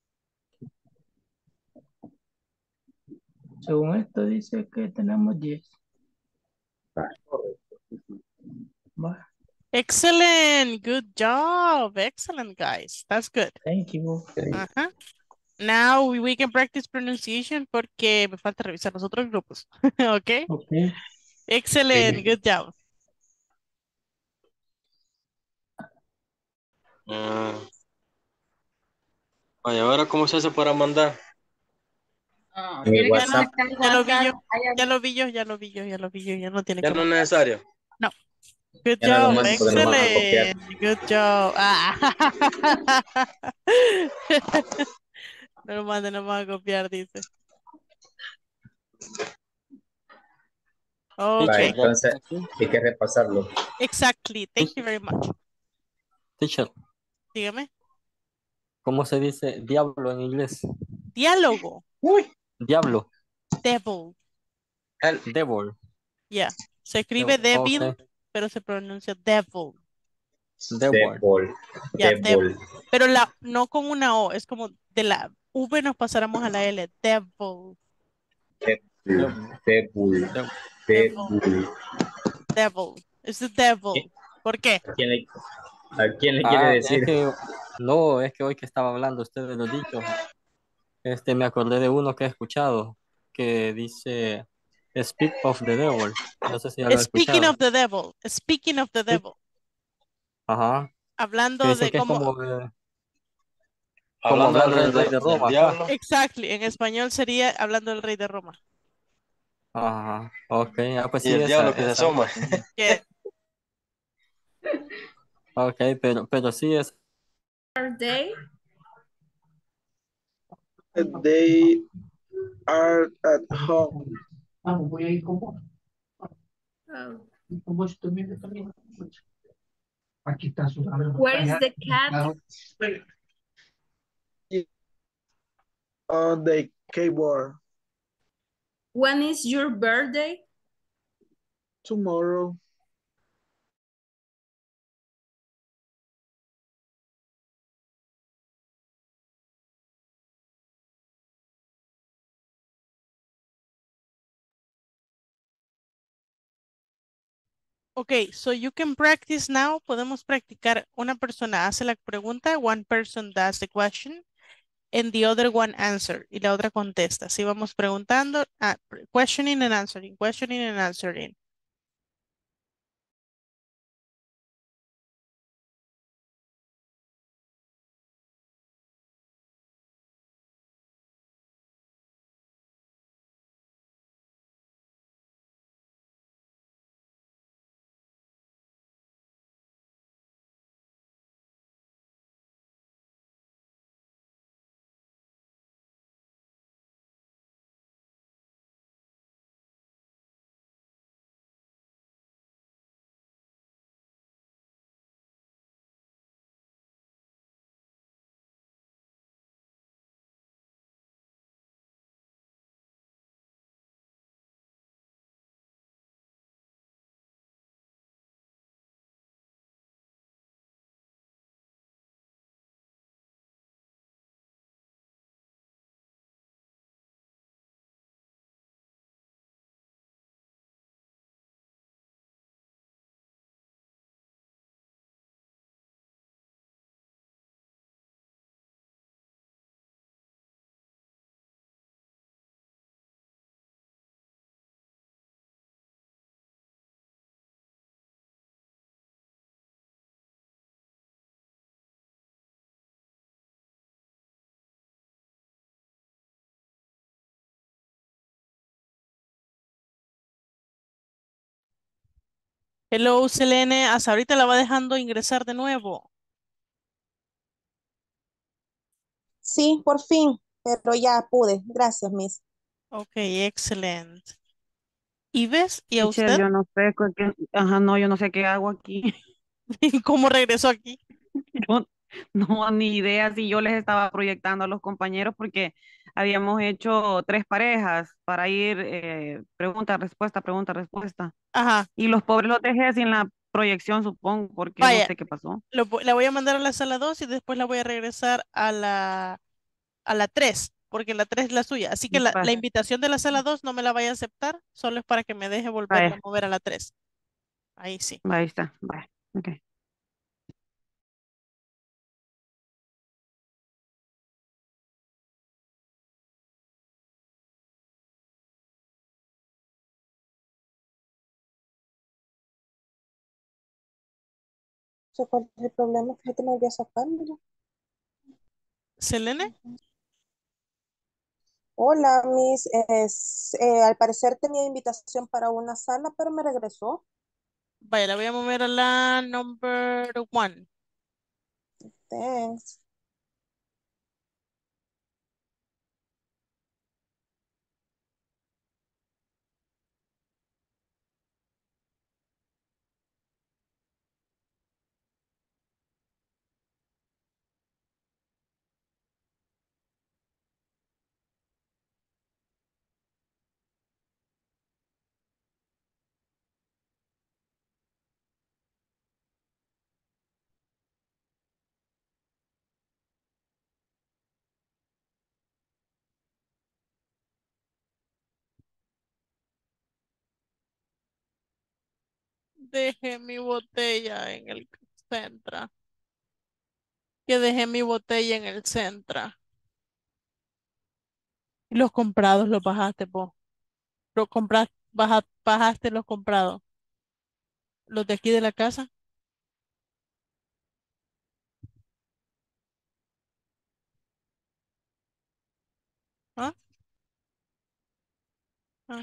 Según esto dice que tenemos 10. Va. Excellent. Good job. Excellent, guys. That's good. Thank you. Ajá. Now we can practice pronunciation porque me falta revisar los otros grupos. Okay. Ok. Excellent. Good job. Oye, ahora cómo se hace para mandar. En el Tiene que Ya lo, WhatsApp. contestar el ya lo vi yo. WhatsApp. Ya lo vi yo. Ya lo vi yo. Ya lo vi yo. Ya no tiene Ya que no es mandar. necesario. No. Good Ya no lo job. mando porque no lo van a copiar. Excellent. Good job. Ah. No lo mande, no me va a copiar, dice. Vale, Okay. entonces hay que repasarlo. Exactly. Thank you very much. Teacher, Dígame. ¿cómo se dice diablo en inglés? Diálogo. Diablo. Devil. Devil. Yeah. Se escribe devil, Ok. pero se pronuncia devil. Devil. Yeah, Devil. pero no con una O, es como de la V nos pasáramos a la L. Devil. Devil. Devil. Devil. Devil. Devil. Es the devil. ¿Por qué? ¿A quién le quiere decir? Es que hoy que estaba hablando usted de los dichos, me acordé de uno que he escuchado que dice Speak of the Devil. No sé si ya lo he Speaking escuchado. of the devil. Speaking of the devil. Ajá. Que Hablando dicen de que es cómo. como Hablando hablando del rey de del Roma. diablo. Exactly. En español sería hablando del rey de Roma. Ajá. Ok. Pues Y sí, el diablo que se esa. asoma. Yeah. Ok, pero sí es. Are they? They are at home. Voy a ir con vos. Oh. Y con vos también también. Aquí está su. Where is the cat? On the keyboard. When is your birthday? Tomorrow. Okay, so you can practice now. Podemos practicar. Una persona hace la pregunta, one person does the question, and the other one answer. Y la otra contesta. Así vamos preguntando, questioning and answering, questioning and answering. Hello, Selene. Hasta ahorita la va dejando ingresar de nuevo. Sí, por fin, pero ya pude. Gracias, Miss. Ok, excelente. ¿Y ves? ¿Y a Teacher, usted? yo no sé, ajá, no, yo no sé qué hago aquí. ¿Cómo regresó aquí? Yo no, ni idea si yo les estaba proyectando a los compañeros porque habíamos hecho 3 parejas para ir pregunta, respuesta, pregunta, respuesta. Ajá. Y los pobres los dejé sin la proyección, supongo, porque no Vaya, sé qué pasó. la voy a mandar a la sala 2 y después la voy a regresar a la 3 porque la 3 es la suya. Así que la Va, invitación de la sala 2 no me la vaya a aceptar, solo es para que me deje volverla a vaya, mover a la 3. Ahí sí. va, ahí está, va, ok. ¿Sé cuál es el problema? Fíjate, me voy a sacar, mira. ¿Selene? Hola, Miss. Al parecer tenía invitación para una sala, pero me regresó. Vaya, la voy a mover a la number 1. Thanks. Dejé mi botella en el centro. Que dejé mi botella en el centro. Y los comprados los bajaste vos. Bajaste los comprados. Los de aquí de la casa. ¿Ah? Ah.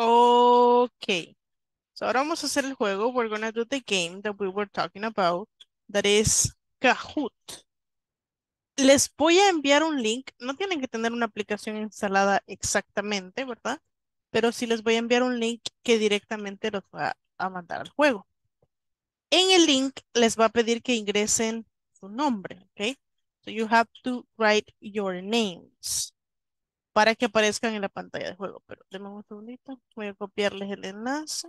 Okay. So ahora vamos a hacer el juego. We're gonna do the game that we were talking about. That is Kahoot. Les voy a enviar un link. No tienen que tener una aplicación instalada exactamente, ¿verdad? Pero sí les voy a enviar un link que directamente los va a mandar al juego. En el link les va a pedir que ingresen su nombre, ¿ok? So you have to write your names para que aparezcan en la pantalla de juego. Pero denme un segundito. Voy a copiarles el enlace.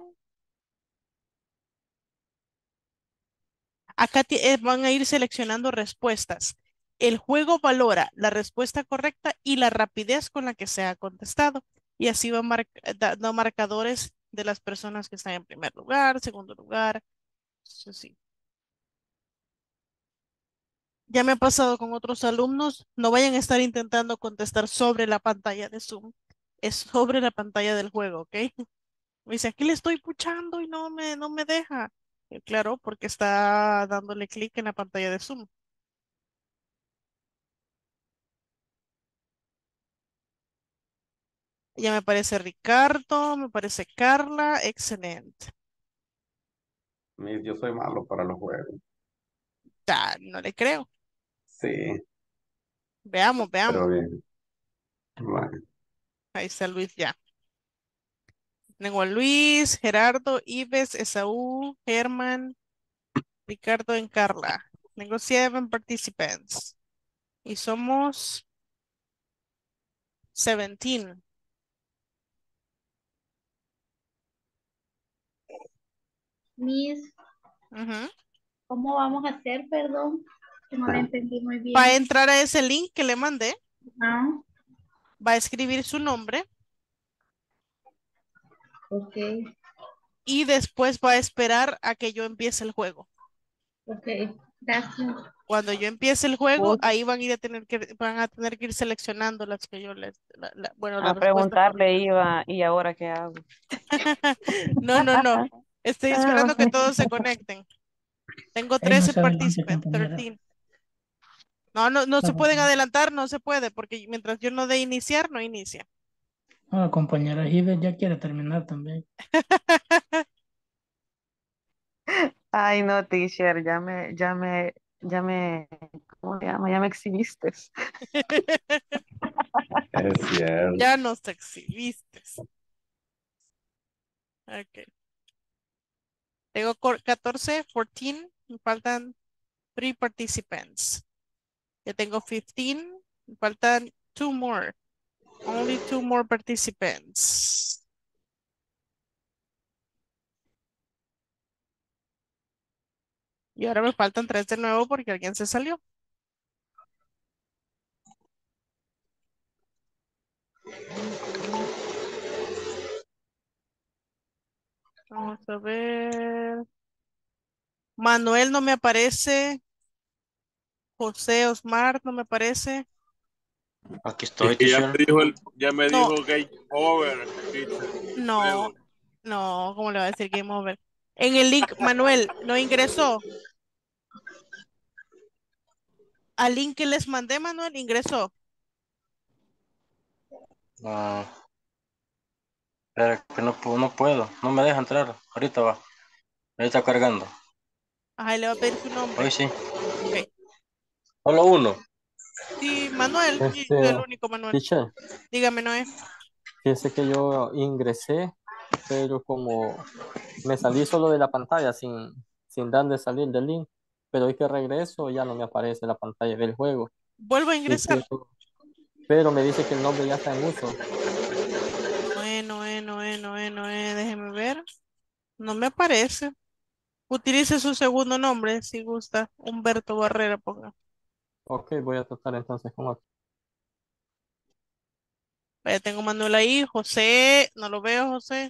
Acá van a ir seleccionando respuestas. El juego valora la respuesta correcta y la rapidez con la que se ha contestado. Y así va dando marcadores de las personas que están en primer lugar, segundo lugar. Sí. Ya me ha pasado con otros alumnos. No vayan a estar intentando contestar sobre la pantalla de Zoom. Es sobre la pantalla del juego, ¿ok? Me dice, aquí le estoy puchando y no me deja. Claro, porque está dándole clic en la pantalla de Zoom. Ya me parece Ricardo, me parece Carla, excelente. Miss, yo soy malo para los juegos. Ya, no le creo. Sí, Veamos, pero veamos. bien. Vale. Ahí está Luis ya. Tengo a Luis, Gerardo, Ives, Esaú, Germán, Ricardo y Carla. Tengo 7 participants. Y somos 17. Miss, Ujú. ¿cómo vamos a hacer? Perdón, que no la entendí muy Va a bien. entrar a ese link que le mandé. Ah, Va a escribir su nombre. ok, Y después va a esperar a que yo empiece el juego. ok, gracias. Cuando yo empiece el juego, Justo ahí van a tener que ir seleccionando las que yo les, bueno, la a respuesta preguntarle correcta. iba, ¿y ahora qué hago? No, no, no. Estoy Ah, esperando que todos se conecten. Tengo Hey, no 13 se adelante, participants, compañera. 13. No se La, pueden compa- adelantar, no se puede, porque mientras yo no dé iniciar, no inicia. no, la compañera Ives ya quiere terminar también. ay, no, teacher, ¿cómo se llama? Ya me exhibiste. Es cierto. Ya nos exhibiste. Ok. Tengo 14, 14, me faltan 3 participants. Ya tengo 15, me faltan 2 more. Only 2 more participants. Y ahora me faltan 3 de nuevo porque alguien se salió. Vamos a ver. Manuel no me aparece. José Osmar no me aparece. Aquí Es estoy, que teacher. ya me No, dijo Game Over, teacher. no, Juego. no, ¿cómo le va a decir Game Over? En el link, Manuel, no ingresó. Al link que les mandé, Manuel, ingresó. Ah, espera, que no puedo. No me deja entrar. Ahorita va. Ahí está cargando. Ajá, y le va a pedir su Hoy nombre. sí. Ok. Solo uno. Sí, Manuel, sí, soy el único Manuel. Teacher, Dígame, Noé. fíjese que yo ingresé, pero como me salí solo de la pantalla sin dar de salir del link, pero hoy que regreso ya no me aparece la pantalla del juego. Vuelvo a Y ingresar. pero me dice que el nombre ya está en uso. Noé, déjeme ver. No me aparece. Utilice su segundo nombre si gusta. Humberto Barrera, ponga. Ok, voy a tratar entonces con otro. Ya tengo Manuel ahí. José, no lo veo, José.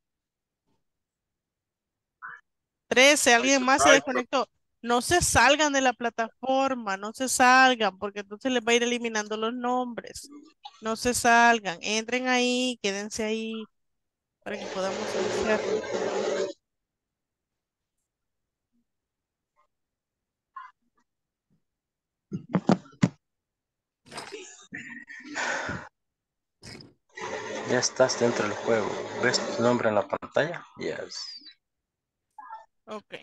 13, alguien más se Ay, pero desconectó. No se salgan de la plataforma, no se salgan, porque entonces les va a ir eliminando los nombres. No se salgan, entren ahí, quédense ahí para que podamos iniciar. Ya estás dentro del juego. ¿Ves tu nombre en la pantalla? Yes. Ok.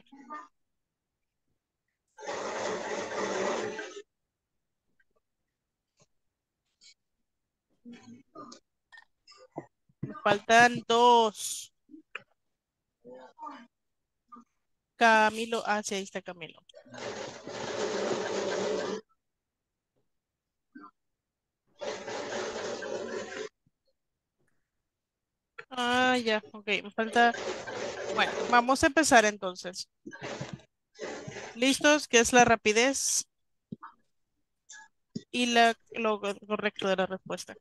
Me faltan dos. Camilo. Ah, sí, ahí está Camilo. Ah, ya, ok, me falta. Bueno, vamos a empezar entonces. ¿Listos? ¿Qué es la rapidez? Y lo correcto de la respuesta.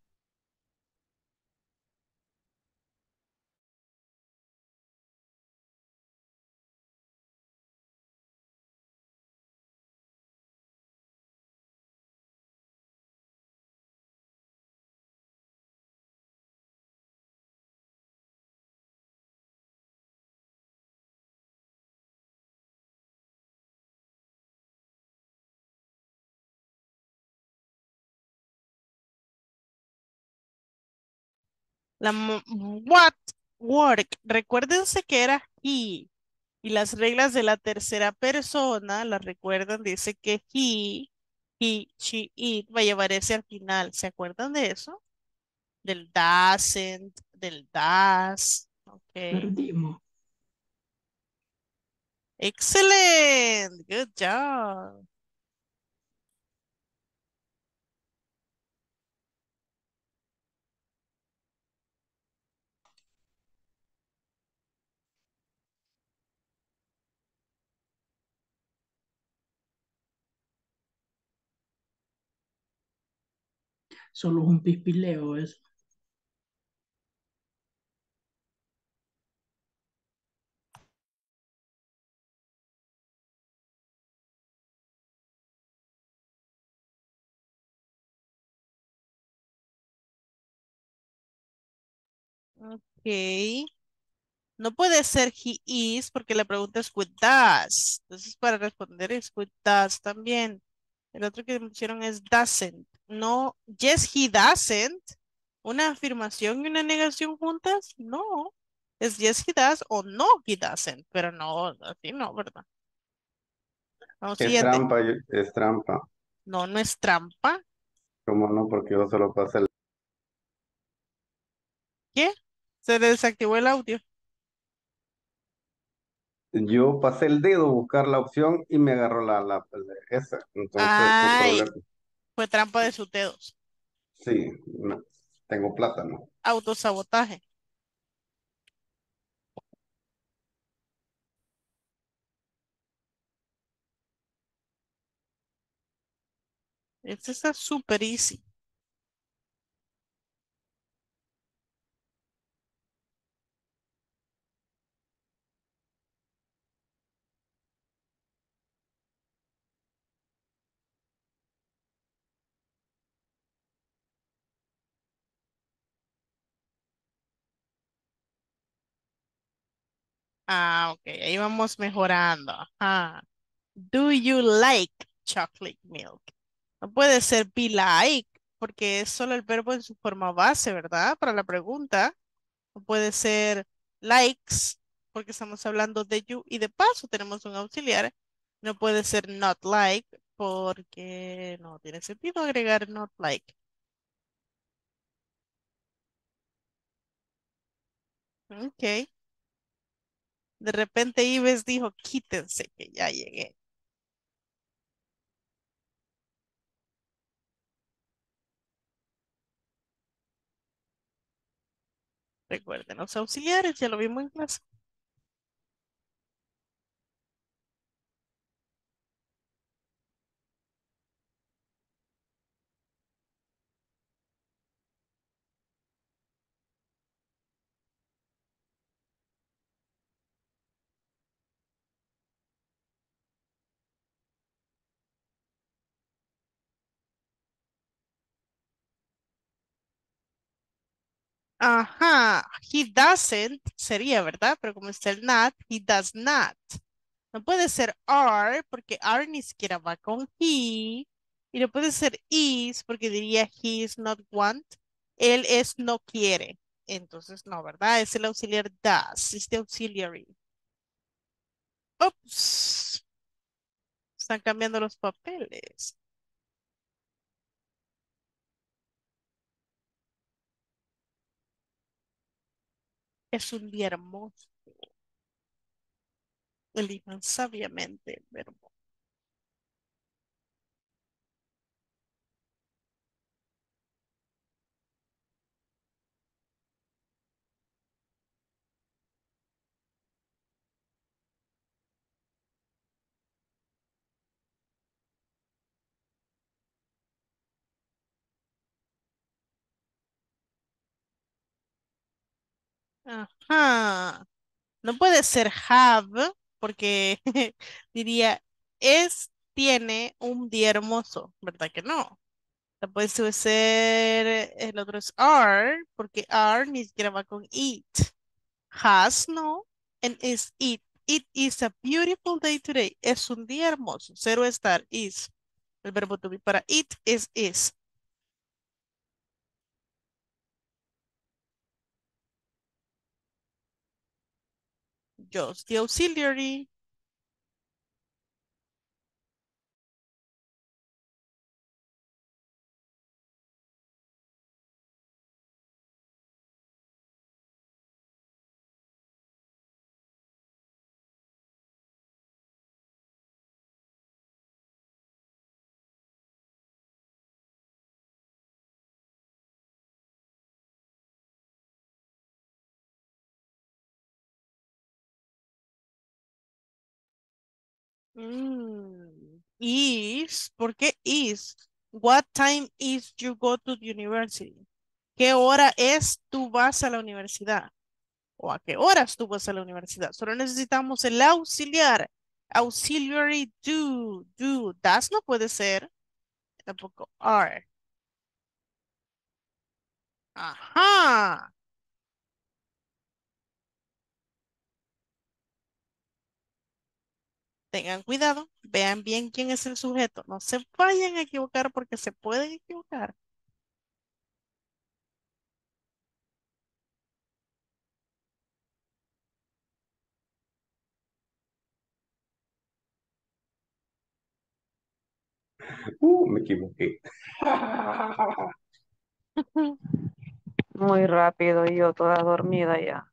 What? Work. Recuérdense que era he. Y las reglas de la tercera persona, las recuerdan, dice que he, she, it, va a llevar ese al final. ¿Se acuerdan de eso? Del doesn't, del does. Ok. Perdimos. Excellent. Good job. Solo es un pispileo eso. Ok. No puede ser he is porque la pregunta es with does. Entonces para responder es with does también. El otro que me pusieron es doesn't. No, yes he doesn't. Una afirmación y una negación juntas. No. Es yes he does o no he doesn't. Pero no, así no, ¿verdad? Vamos Es siguiente. trampa, es trampa. No, no es trampa. ¿Cómo no? Porque yo solo pasé el... ¿Qué? Se le desactivó el audio. Yo pasé el dedo a buscar la opción y me agarró esa. Entonces fue Ay, problema. fue trampa de sus dedos. Sí, tengo plátano. Autosabotaje. Este está súper easy. Ah, ok, ahí vamos mejorando. Ajá. Do you like chocolate milk? No puede ser be like, porque es solo el verbo en su forma base, ¿verdad? Para la pregunta. No puede ser likes, porque estamos hablando de you y de paso tenemos un auxiliar. No puede ser not like, porque no tiene sentido agregar not like. Ok. De repente Ives dijo, quítense que ya llegué. Recuerden los auxiliares, ya lo vimos en clase. Ajá, he doesn't sería, ¿verdad? Pero como está el not, he does not. No puede ser are porque are ni siquiera va con he. Y no puede ser is porque diría he is not want. Él es no quiere. Entonces, no, ¿verdad? Es el auxiliar does. Es the auxiliary. Ups. Están cambiando los papeles. Es un día hermoso. Elijan sabiamente el verbo. Ajá. No puede ser have, porque diría, tiene un día hermoso, ¿verdad que no? No puede ser, el otro es are, porque are ni siquiera va con it. Has, no, and is it. It is a beautiful day today. Es un día hermoso. Cero estar, is. El verbo to be para it is. Just the auxiliary. Is, ¿por qué is? What time is you go to the university? ¿Qué hora es tú vas a la universidad? ¿O a qué horas tú vas a la universidad? Solo necesitamos el auxiliar. Auxiliary do, do. Das no puede ser. Tampoco are. Ajá. Tengan cuidado. Vean bien quién es el sujeto. No se vayan a equivocar porque se pueden equivocar. Me equivoqué. Muy rápido y yo toda dormida ya.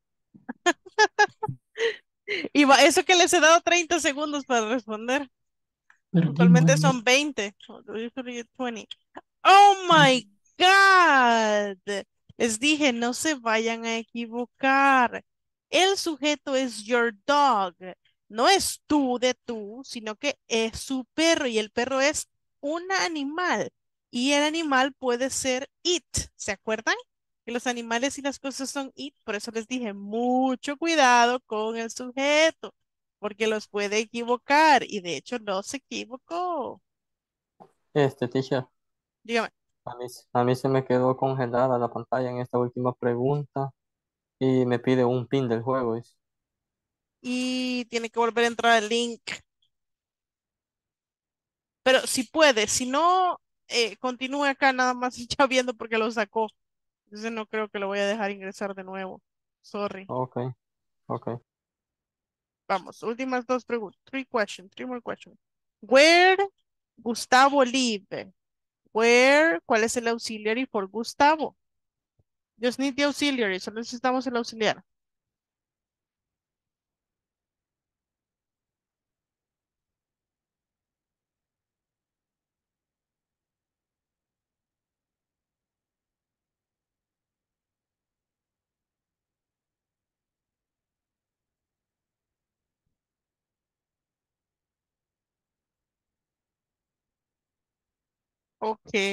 Y eso que les he dado 30 segundos para responder. Perdimos Usualmente en son 20. Usually 20. Oh my God. Les dije, no se vayan a equivocar. El sujeto es your dog. No es tú de tú, sino que es su perro y el perro es un animal. Y el animal puede ser it. ¿Se acuerdan? Que los animales y las cosas son it. Por eso les dije, mucho cuidado con el sujeto, porque los puede equivocar. Y de hecho no se equivocó. Teacher, Dígame. a mí se me quedó congelada la pantalla en esta última pregunta y me pide un pin del juego. Y tiene que volver a entrar al link. Pero si puede, si no, continúe acá nada más ya viendo porque lo sacó. Entonces no creo que lo voy a dejar ingresar de nuevo. Sorry. Ok, ok. Vamos, últimas dos preguntas. Three more questions. Where Gustavo live? Where, ¿cuál es el auxiliary for Gustavo? Just need the auxiliary, solo necesitamos el auxiliar. Ok.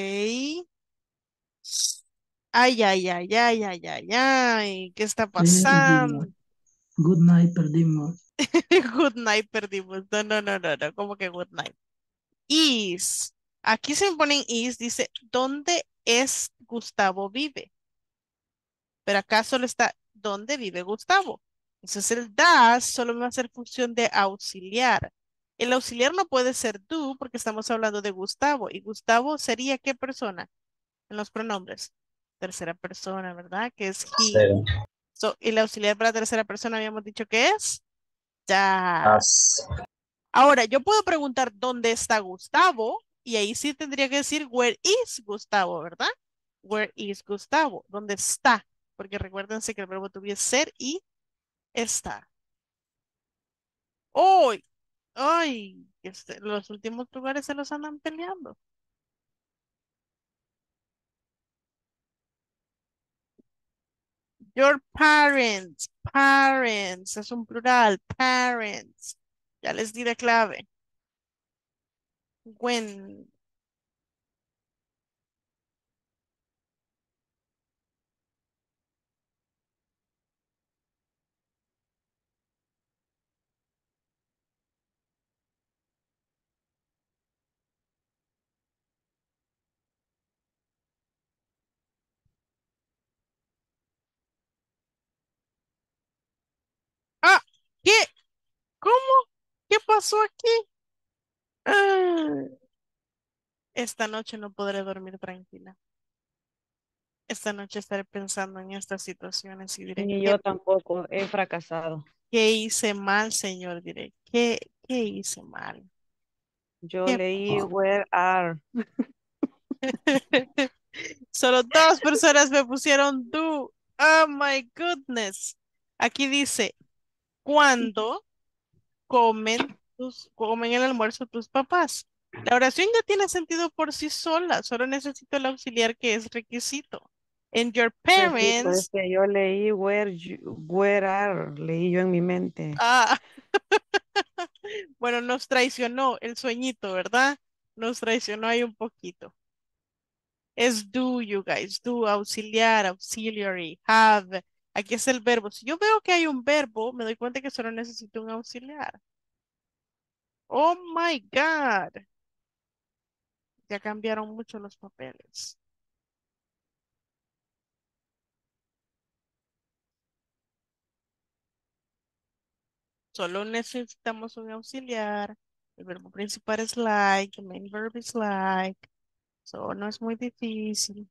Ay, ay, ay, ay, ay, ay, ay. ¿Qué está perdimos. pasando? Good night, perdimos. Good night, perdimos. No, no, no, no, no. ¿Cómo que good night? Is. Aquí se me ponen is, dice, ¿dónde es Gustavo vive? Pero acá solo está, ¿dónde vive Gustavo? Entonces el das solo me va a hacer función de auxiliar. El auxiliar no puede ser tú porque estamos hablando de Gustavo. ¿Y Gustavo sería qué persona en los pronombres? tercera persona, ¿verdad? Que es he. Cero. Y la auxiliar para tercera persona habíamos dicho que es that. As. Ahora, yo puedo preguntar dónde está Gustavo y ahí sí tendría que decir where is Gustavo, ¿verdad? Where is Gustavo? ¿Dónde está? Porque recuérdense que el verbo to be es ser y estar. ¡Uy! ¡Ay! Los últimos lugares se los andan peleando. Your parents. Parents. Es un plural. Parents. Ya les di la clave. When. ¡Ah! ¿Qué? ¿Cómo? ¿Qué pasó aquí? Ah, esta noche no podré dormir tranquila. Esta noche estaré pensando en estas situaciones y diré, Ni yo tampoco, he fracasado. ¿qué hice mal, señor? Diré, ¿qué hice mal? Yo ¿Qué leí pasó? where are. Solo 2 personas me pusieron do. Oh my goodness. Aquí dice, ¿cuándo comen el almuerzo tus papás? La oración ya tiene sentido por sí sola, solo necesito el auxiliar que es requisito. And your Pues sí, pues parents. que yo leí where are, leí yo en mi mente. Ah, bueno, nos traicionó el sueñito, ¿verdad? Nos traicionó ahí un poquito. Es do, you guys, do, auxiliar, auxiliary, have. Aquí es el verbo. Si yo veo que hay un verbo, me doy cuenta que solo necesito un auxiliar. Oh my God. Ya cambiaron mucho los papeles. Solo necesitamos un auxiliar. El verbo principal es like, el main verb is like. So no es muy difícil.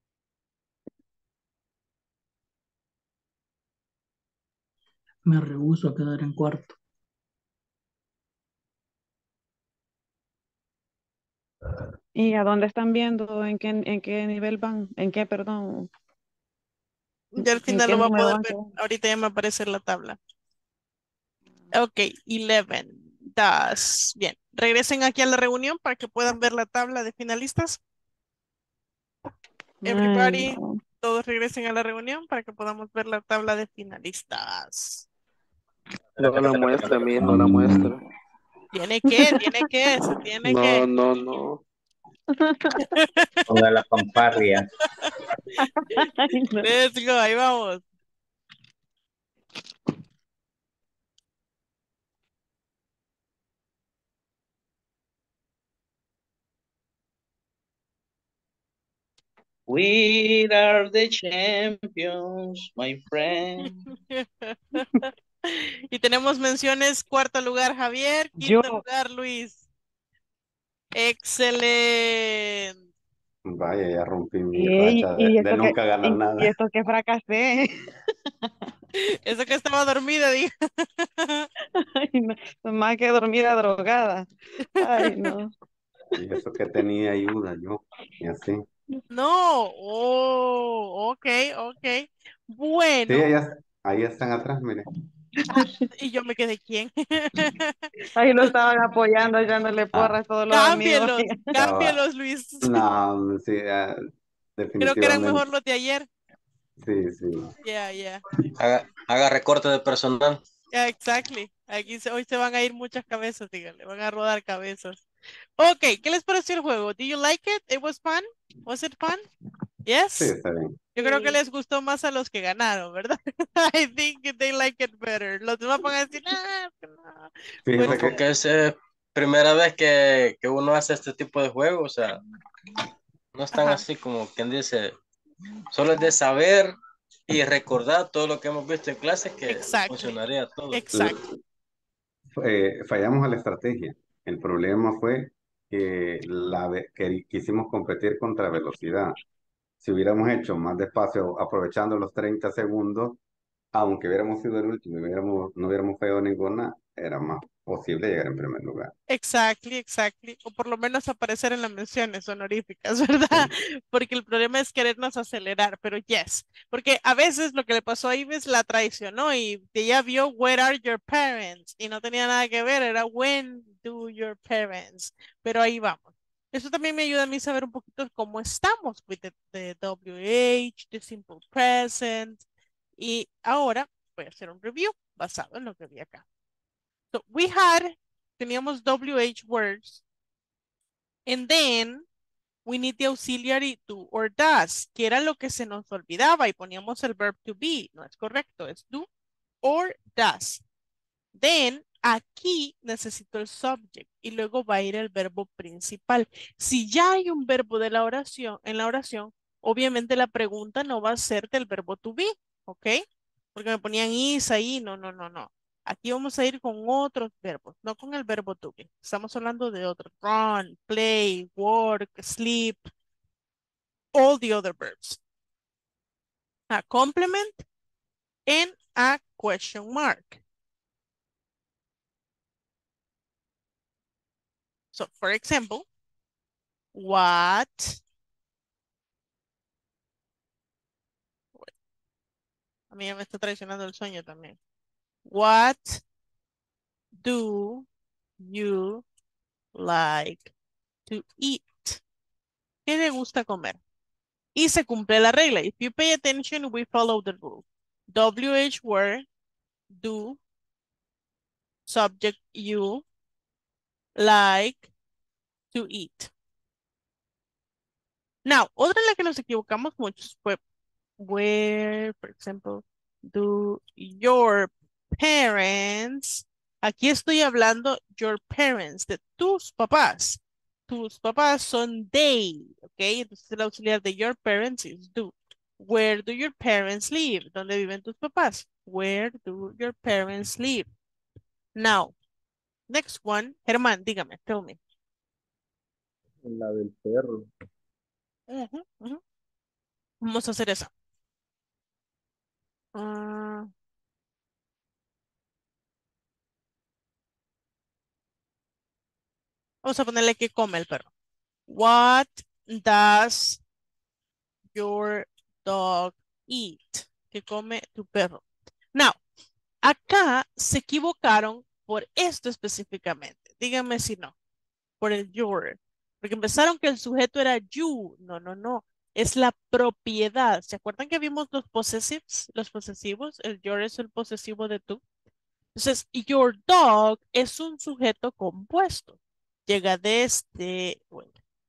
Me rehúso a quedar en cuarto. ¿Y a dónde están viendo? ¿En qué nivel van? ¿En qué, perdón? Ya al ¿En final qué lo va a número poder van ver. quedando? Ahorita ya me aparece en la tabla. Ok, 11. Das. Bien. Regresen aquí a la reunión para que puedan ver la tabla de finalistas. Ay, Everybody, no. todos regresen a la reunión para que podamos ver la tabla de finalistas. No la muestra, Miss, no la muestra. Se tiene No, que. no, no. Ponga la fanfarria. Ay, no. Let's go, ahí vamos. We are the champions, my friend. Y tenemos menciones, cuarto lugar Javier, Yo, quinto lugar Luis. Excelente. Vaya, ya rompí mi y, racha y de esto que, nunca ganar y nada. esto que fracasé. Eso que estaba dormida, digo. Ay, no, más que dormida drogada. Ay, no. Y eso que tenía ayuda yo. Y así. No, oh, ok. Sí, Bueno, ahí están atrás, mire. y yo me quedé, ¿quién? Ahí lo estaban apoyando, echándole Ah, porras todos los amigos. Cámbielos, estaba. cámbielos, Luis. No, sí, Creo que eran mejor definitivamente. los de ayer. Sí, sí. Yeah. Haga recorte de personal. Yeah, exactly. Hoy se van a ir muchas cabezas, díganle, van a rodar cabezas. Ok, ¿qué les pareció el juego? Do you like it? It was fun? Was it fun? Sí, Yes. está bien. Yo creo que les gustó más a los que ganaron, ¿verdad? I think they like it better. Los demás van a decir, que no. Fíjese Pues, que Porque es primera vez que uno hace este tipo de juegos, o sea, no es tan ajá, así como quien dice, solo es de saber y recordar todo lo que hemos visto en clase que exactly, funcionaría todo. exactly. fallamos a la estrategia. El problema fue que quisimos competir contra velocidad. si hubiéramos hecho más despacio, aprovechando los 30 segundos, aunque hubiéramos sido el último y no hubiéramos pegado ninguna, era más posible llegar en primer lugar. Exactly. O por lo menos aparecer en las menciones honoríficas, ¿verdad? Porque el problema es querernos acelerar, pero yes. Porque a veces lo que le pasó a Ives la traicionó y ella vio Where are your parents? Y no tenía nada que ver, era When do your parents? Pero ahí vamos. Eso también me ayuda a mí a saber un poquito cómo estamos with the WH, the simple present. Y ahora voy a hacer un review basado en lo que vi acá. So teníamos WH words, and then we need the auxiliary do or does, que era lo que se nos olvidaba y poníamos el verb to be. No es correcto, es do or does. Then, aquí necesito el subject y luego va a ir el verbo principal. Si ya hay un verbo de la oración, en la oración, obviamente la pregunta no va a ser del verbo to be, ¿ok? Porque me ponían is ahí, no. Aquí vamos a ir con otros verbos, no con el verbo to be. Estamos hablando de otros. Run, play, work, sleep, all the other verbs. A complement and a question mark. So, for example, what? A mí ya me está traicionando el sueño también. What do you like to eat? ¿Qué le gusta comer? Y se cumple la regla. If you pay attention, we follow the rule. WH word, do, subject you, like to eat. Now, otra en la que nos equivocamos muchos fue where, for example, do your parents. Aquí estoy hablando your parents, de tus papás. Tus papás son they, ¿ok? Entonces el auxiliar de your parents is do. Where do your parents live? ¿Dónde viven tus papás? Where do your parents live? Now, next one. Germán, dígame, tell me. La del perro. Ujú. Vamos a hacer esa. Vamos a ponerle que come el perro. What does your dog eat? ¿Qué come tu perro? Now, acá se equivocaron por esto específicamente. Díganme si no. Por el your. Porque empezaron que el sujeto era you. No. Es la propiedad. ¿Se acuerdan que vimos los possessives? Los posesivos. El your es el posesivo de tú. Entonces, your dog es un sujeto compuesto. Llega desde... Bueno.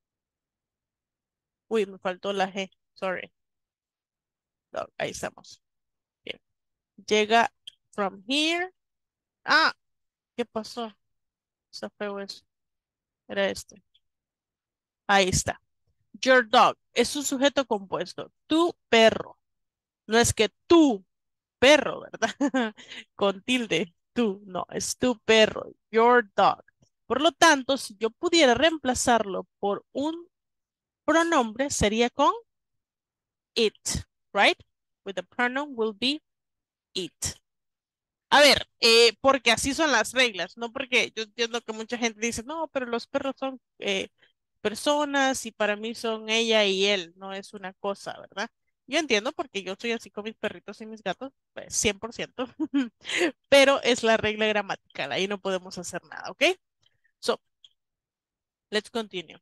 Uy, me faltó la G. Sorry. Dog, ahí estamos. Bien. Llega from here. Ah, ¿qué pasó? Está feo eso. Era este. Ahí está. Your dog es un sujeto compuesto. Tu perro. No es que tu perro, ¿verdad? Con tilde. Tú, no, es tu perro. Your dog. Por lo tanto, si yo pudiera reemplazarlo por un pronombre, sería con it, right? With the pronoun will be it. A ver, porque así son las reglas, no porque yo entiendo que mucha gente dice, no, pero los perros son personas y para mí son ella y él, no es una cosa, ¿verdad? Yo entiendo porque yo soy así con mis perritos y mis gatos, pues 100%, pero es la regla gramatical, ahí no podemos hacer nada, ¿ok? So, let's continue.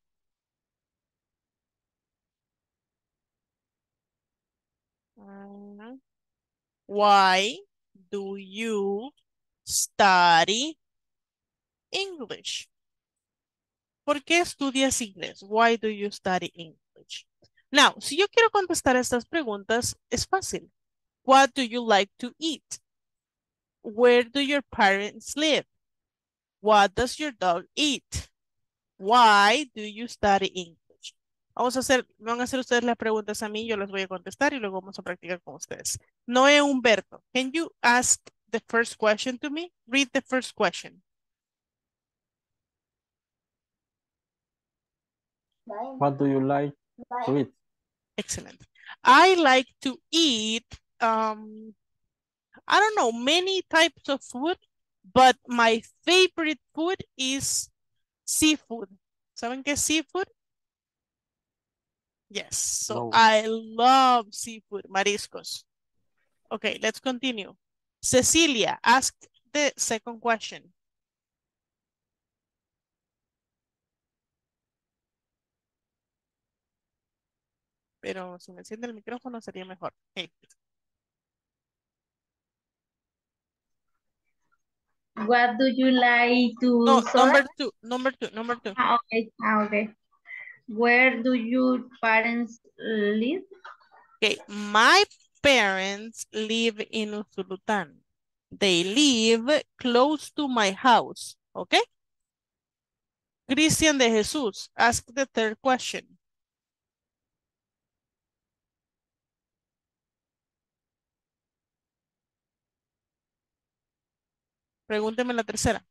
Why do you study English? ¿Por qué estudias inglés? Why do you study English? Now, si yo quiero contestar estas preguntas, es fácil. What do you like to eat? Where do your parents live? What does your dog eat? Why do you study English? Van a hacer ustedes las preguntas a mí, yo las voy a contestar y luego vamos a practicar con ustedes. Noé Humberto, can you ask the first question to me? Read the first question. What do you like to eat? Excellent. I like to eat, I don't know, many types of food, but my favorite food is seafood. ¿Saben qué es seafood? Yes, so No. I love seafood, mariscos. Okay, let's continue. Cecilia, ask the second question. Pero si me enciende el micrófono sería mejor. Okay. What do you like to No, soda? number two. Okay. Where do your parents live? Okay, my parents live in Usulután. They live close to my house. Okay? Cristian de Jesús, ask the third question. Pregúnteme la tercera.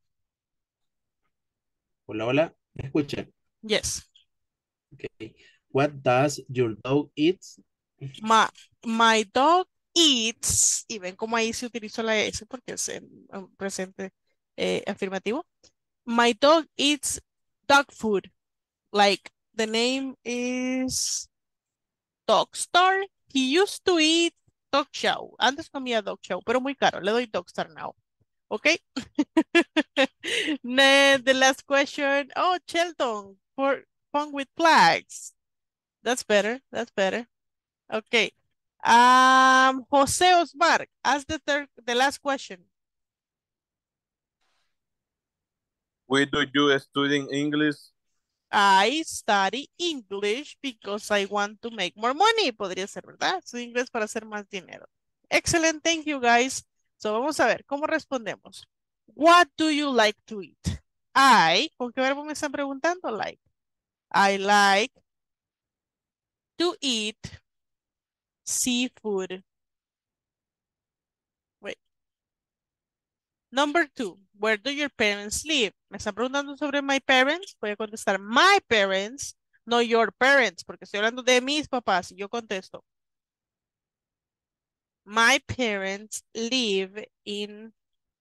Hola, hola. ¿Me escuchan? Yes. Okay. What does your dog eat? My dog eats, y ven cómo ahí se utilizó la S porque es en presente afirmativo. My dog eats dog food. Like the name is Dogstar. He used to eat dog chow. Antes comía dog chow, pero muy caro. Le doy Dogstar now. Okay. The last question. Oh, Shelton, for fun with flags. That's better. That's better. Okay. Jose Osmar, ask the last question. Where do you study English? I study English because I want to make more money. Podría ser, ¿verdad? Estudio inglés para hacer más dinero. Excellent, thank you guys. So vamos a ver, ¿cómo respondemos? What do you like to eat? ¿Con qué verbo me están preguntando? Like. I like to eat seafood. Wait. Number 2, where do your parents live? Me están preguntando sobre my parents. Voy a contestar my parents, no your parents, porque estoy hablando de mis papás y yo contesto. My parents live in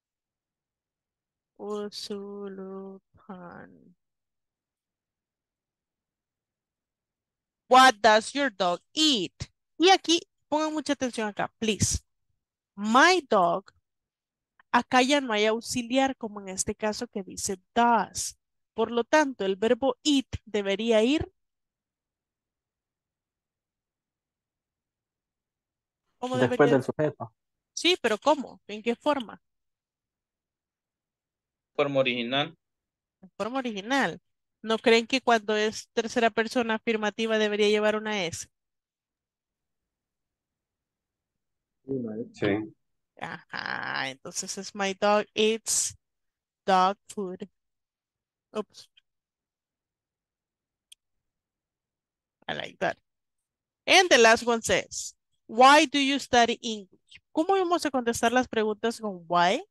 Usulután. What does your dog eat? Y aquí, pongan mucha atención acá, please. My dog, acá ya no hay auxiliar como en este caso que dice does. Por lo tanto, el verbo eat debería ir. ¿Cómo Después debería? del sujeto. Sí, pero ¿cómo? ¿En qué forma? Forma original. En forma original. ¿No creen que cuando es tercera persona afirmativa debería llevar una S? Sí. Ajá, entonces es my dog eats dog food. Oops. I like that. And the last one says, why do you study English? ¿Cómo vamos a contestar las preguntas con why?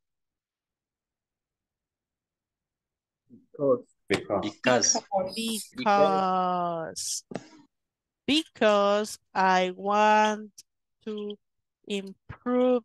Because. Because I want to improve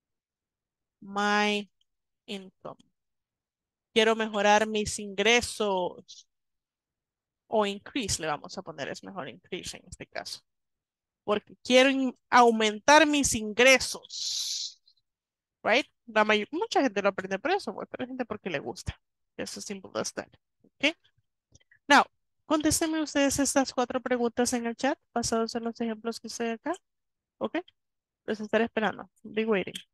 my income. Quiero mejorar mis ingresos. O increase, le vamos a poner, es mejor increase en este caso. Porque quiero aumentar mis ingresos. Right? Mucha gente lo aprende por eso, pero hay gente porque le gusta. Eso es simple as that. Ok. Now, contéstenme ustedes estas 4 preguntas en el chat, basados en los ejemplos que estoy acá. Ok. Los estaré esperando. Be waiting.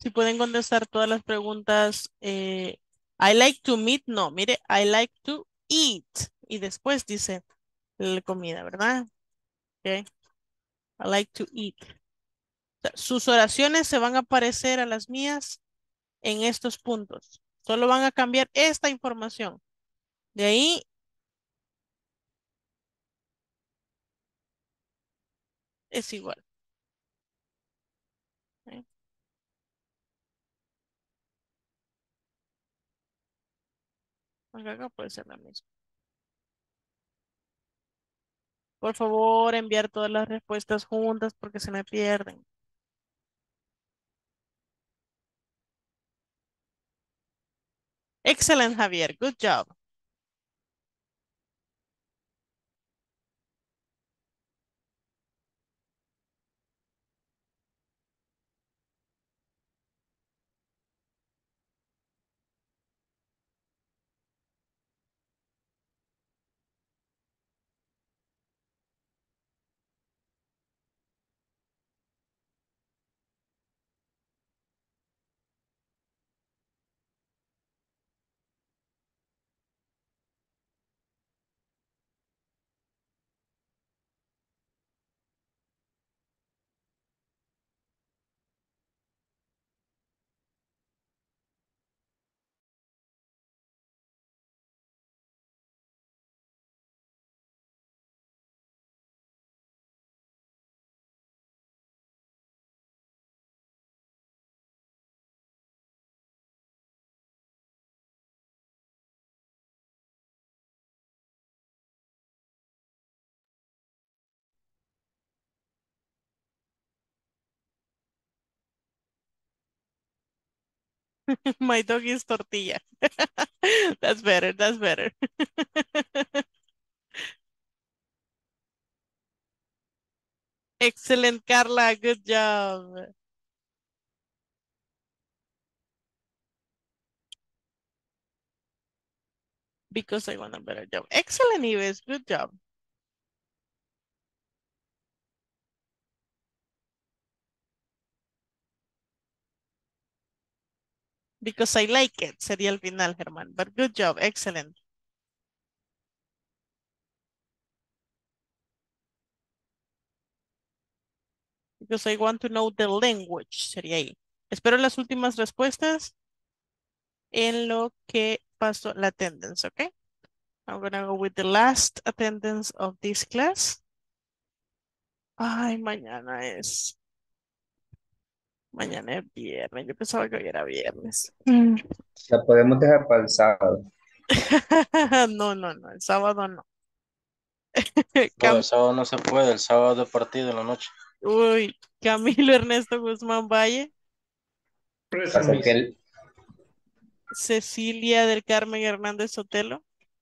Si pueden contestar todas las preguntas. I like to meet, no, mire, I like to eat. Y después dice la comida, ¿verdad? Okay. I like to eat. O sea, sus oraciones se van a parecer a las mías en estos puntos. Solo van a cambiar esta información. De ahí es igual. ¿Eh? Acá puede ser la misma. Por favor, enviar todas las respuestas juntas porque se me pierden. Excellent, Javier. Good job. My dog is tortilla. That's better. That's better. Excellent, Carla. Good job. Because I want a better job. Excellent, Ives. Good job. Because I like it. Sería el final, Germán. But good job. Excellent. Because I want to know the language. Sería ahí. Espero las últimas respuestas en lo que pasó la attendance, ¿ok? I'm gonna go with the last attendance of this class. Ay, mañana es viernes. Yo pensaba que hoy era viernes. La podemos dejar para el sábado. No, el sábado no. No, el sábado no se puede, el sábado de partido en la noche. Uy, Camilo Ernesto Guzmán Valle. Pasa que él- Cecilia del Carmen Hernández Sotelo.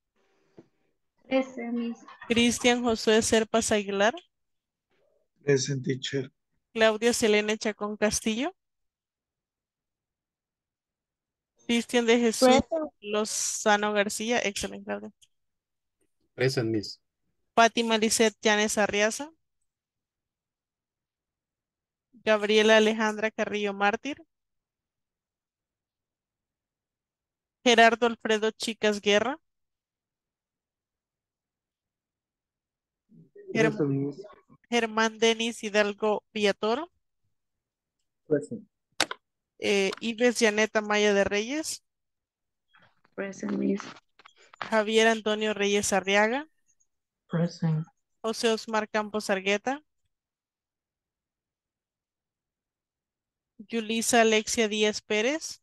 Cristian Josué Serpas Aguilar. Present, teacher. Claudia Selene Chacón Castillo. Cristian de Jesús Present. Lozano García. Excelente, Claudia. Present, Miss. Fátima Lisset Llanes Arriaza. Gabriela Alejandra Carrillo Mártir. Gerardo Alfredo Chicas Guerra. Present, Miss. Germán Denis Hidalgo Villatoro. Present. Ives Janeta Maya de Reyes. Present, Miss. Javier Antonio Reyes Arriaga. Present. José Osmar Campos Argueta. Yulisa Alexia Díaz Pérez.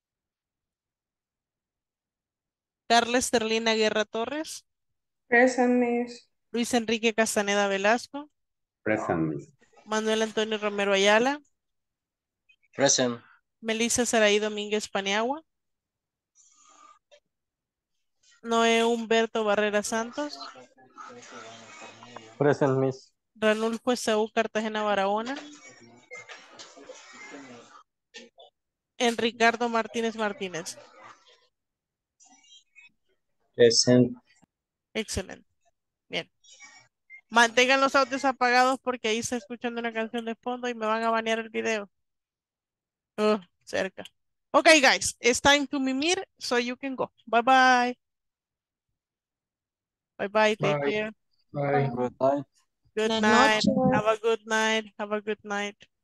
Carla Esterlina Guerra Torres. Present, Miss. Luis Enrique Castaneda Velasco. Present, Miss. Manuel Antonio Romero Ayala. Present. Melissa Saraí Domínguez Paniagua. Noé Humberto Barrera Santos. Present, Miss. Ranulfo Esaú Cartagena Barahona. Enricardo Martínez Martínez. Present. Excelente. Bien. Mantengan los audios apagados porque ahí está escuchando una canción de fondo y me van a banear el video. cerca. Okay, guys, it's time to mimir, so you can go. Bye-bye. Bye-bye, take Bye. care. Bye. Good night. Good Buenas night. noches. Have a good night. Have a good night.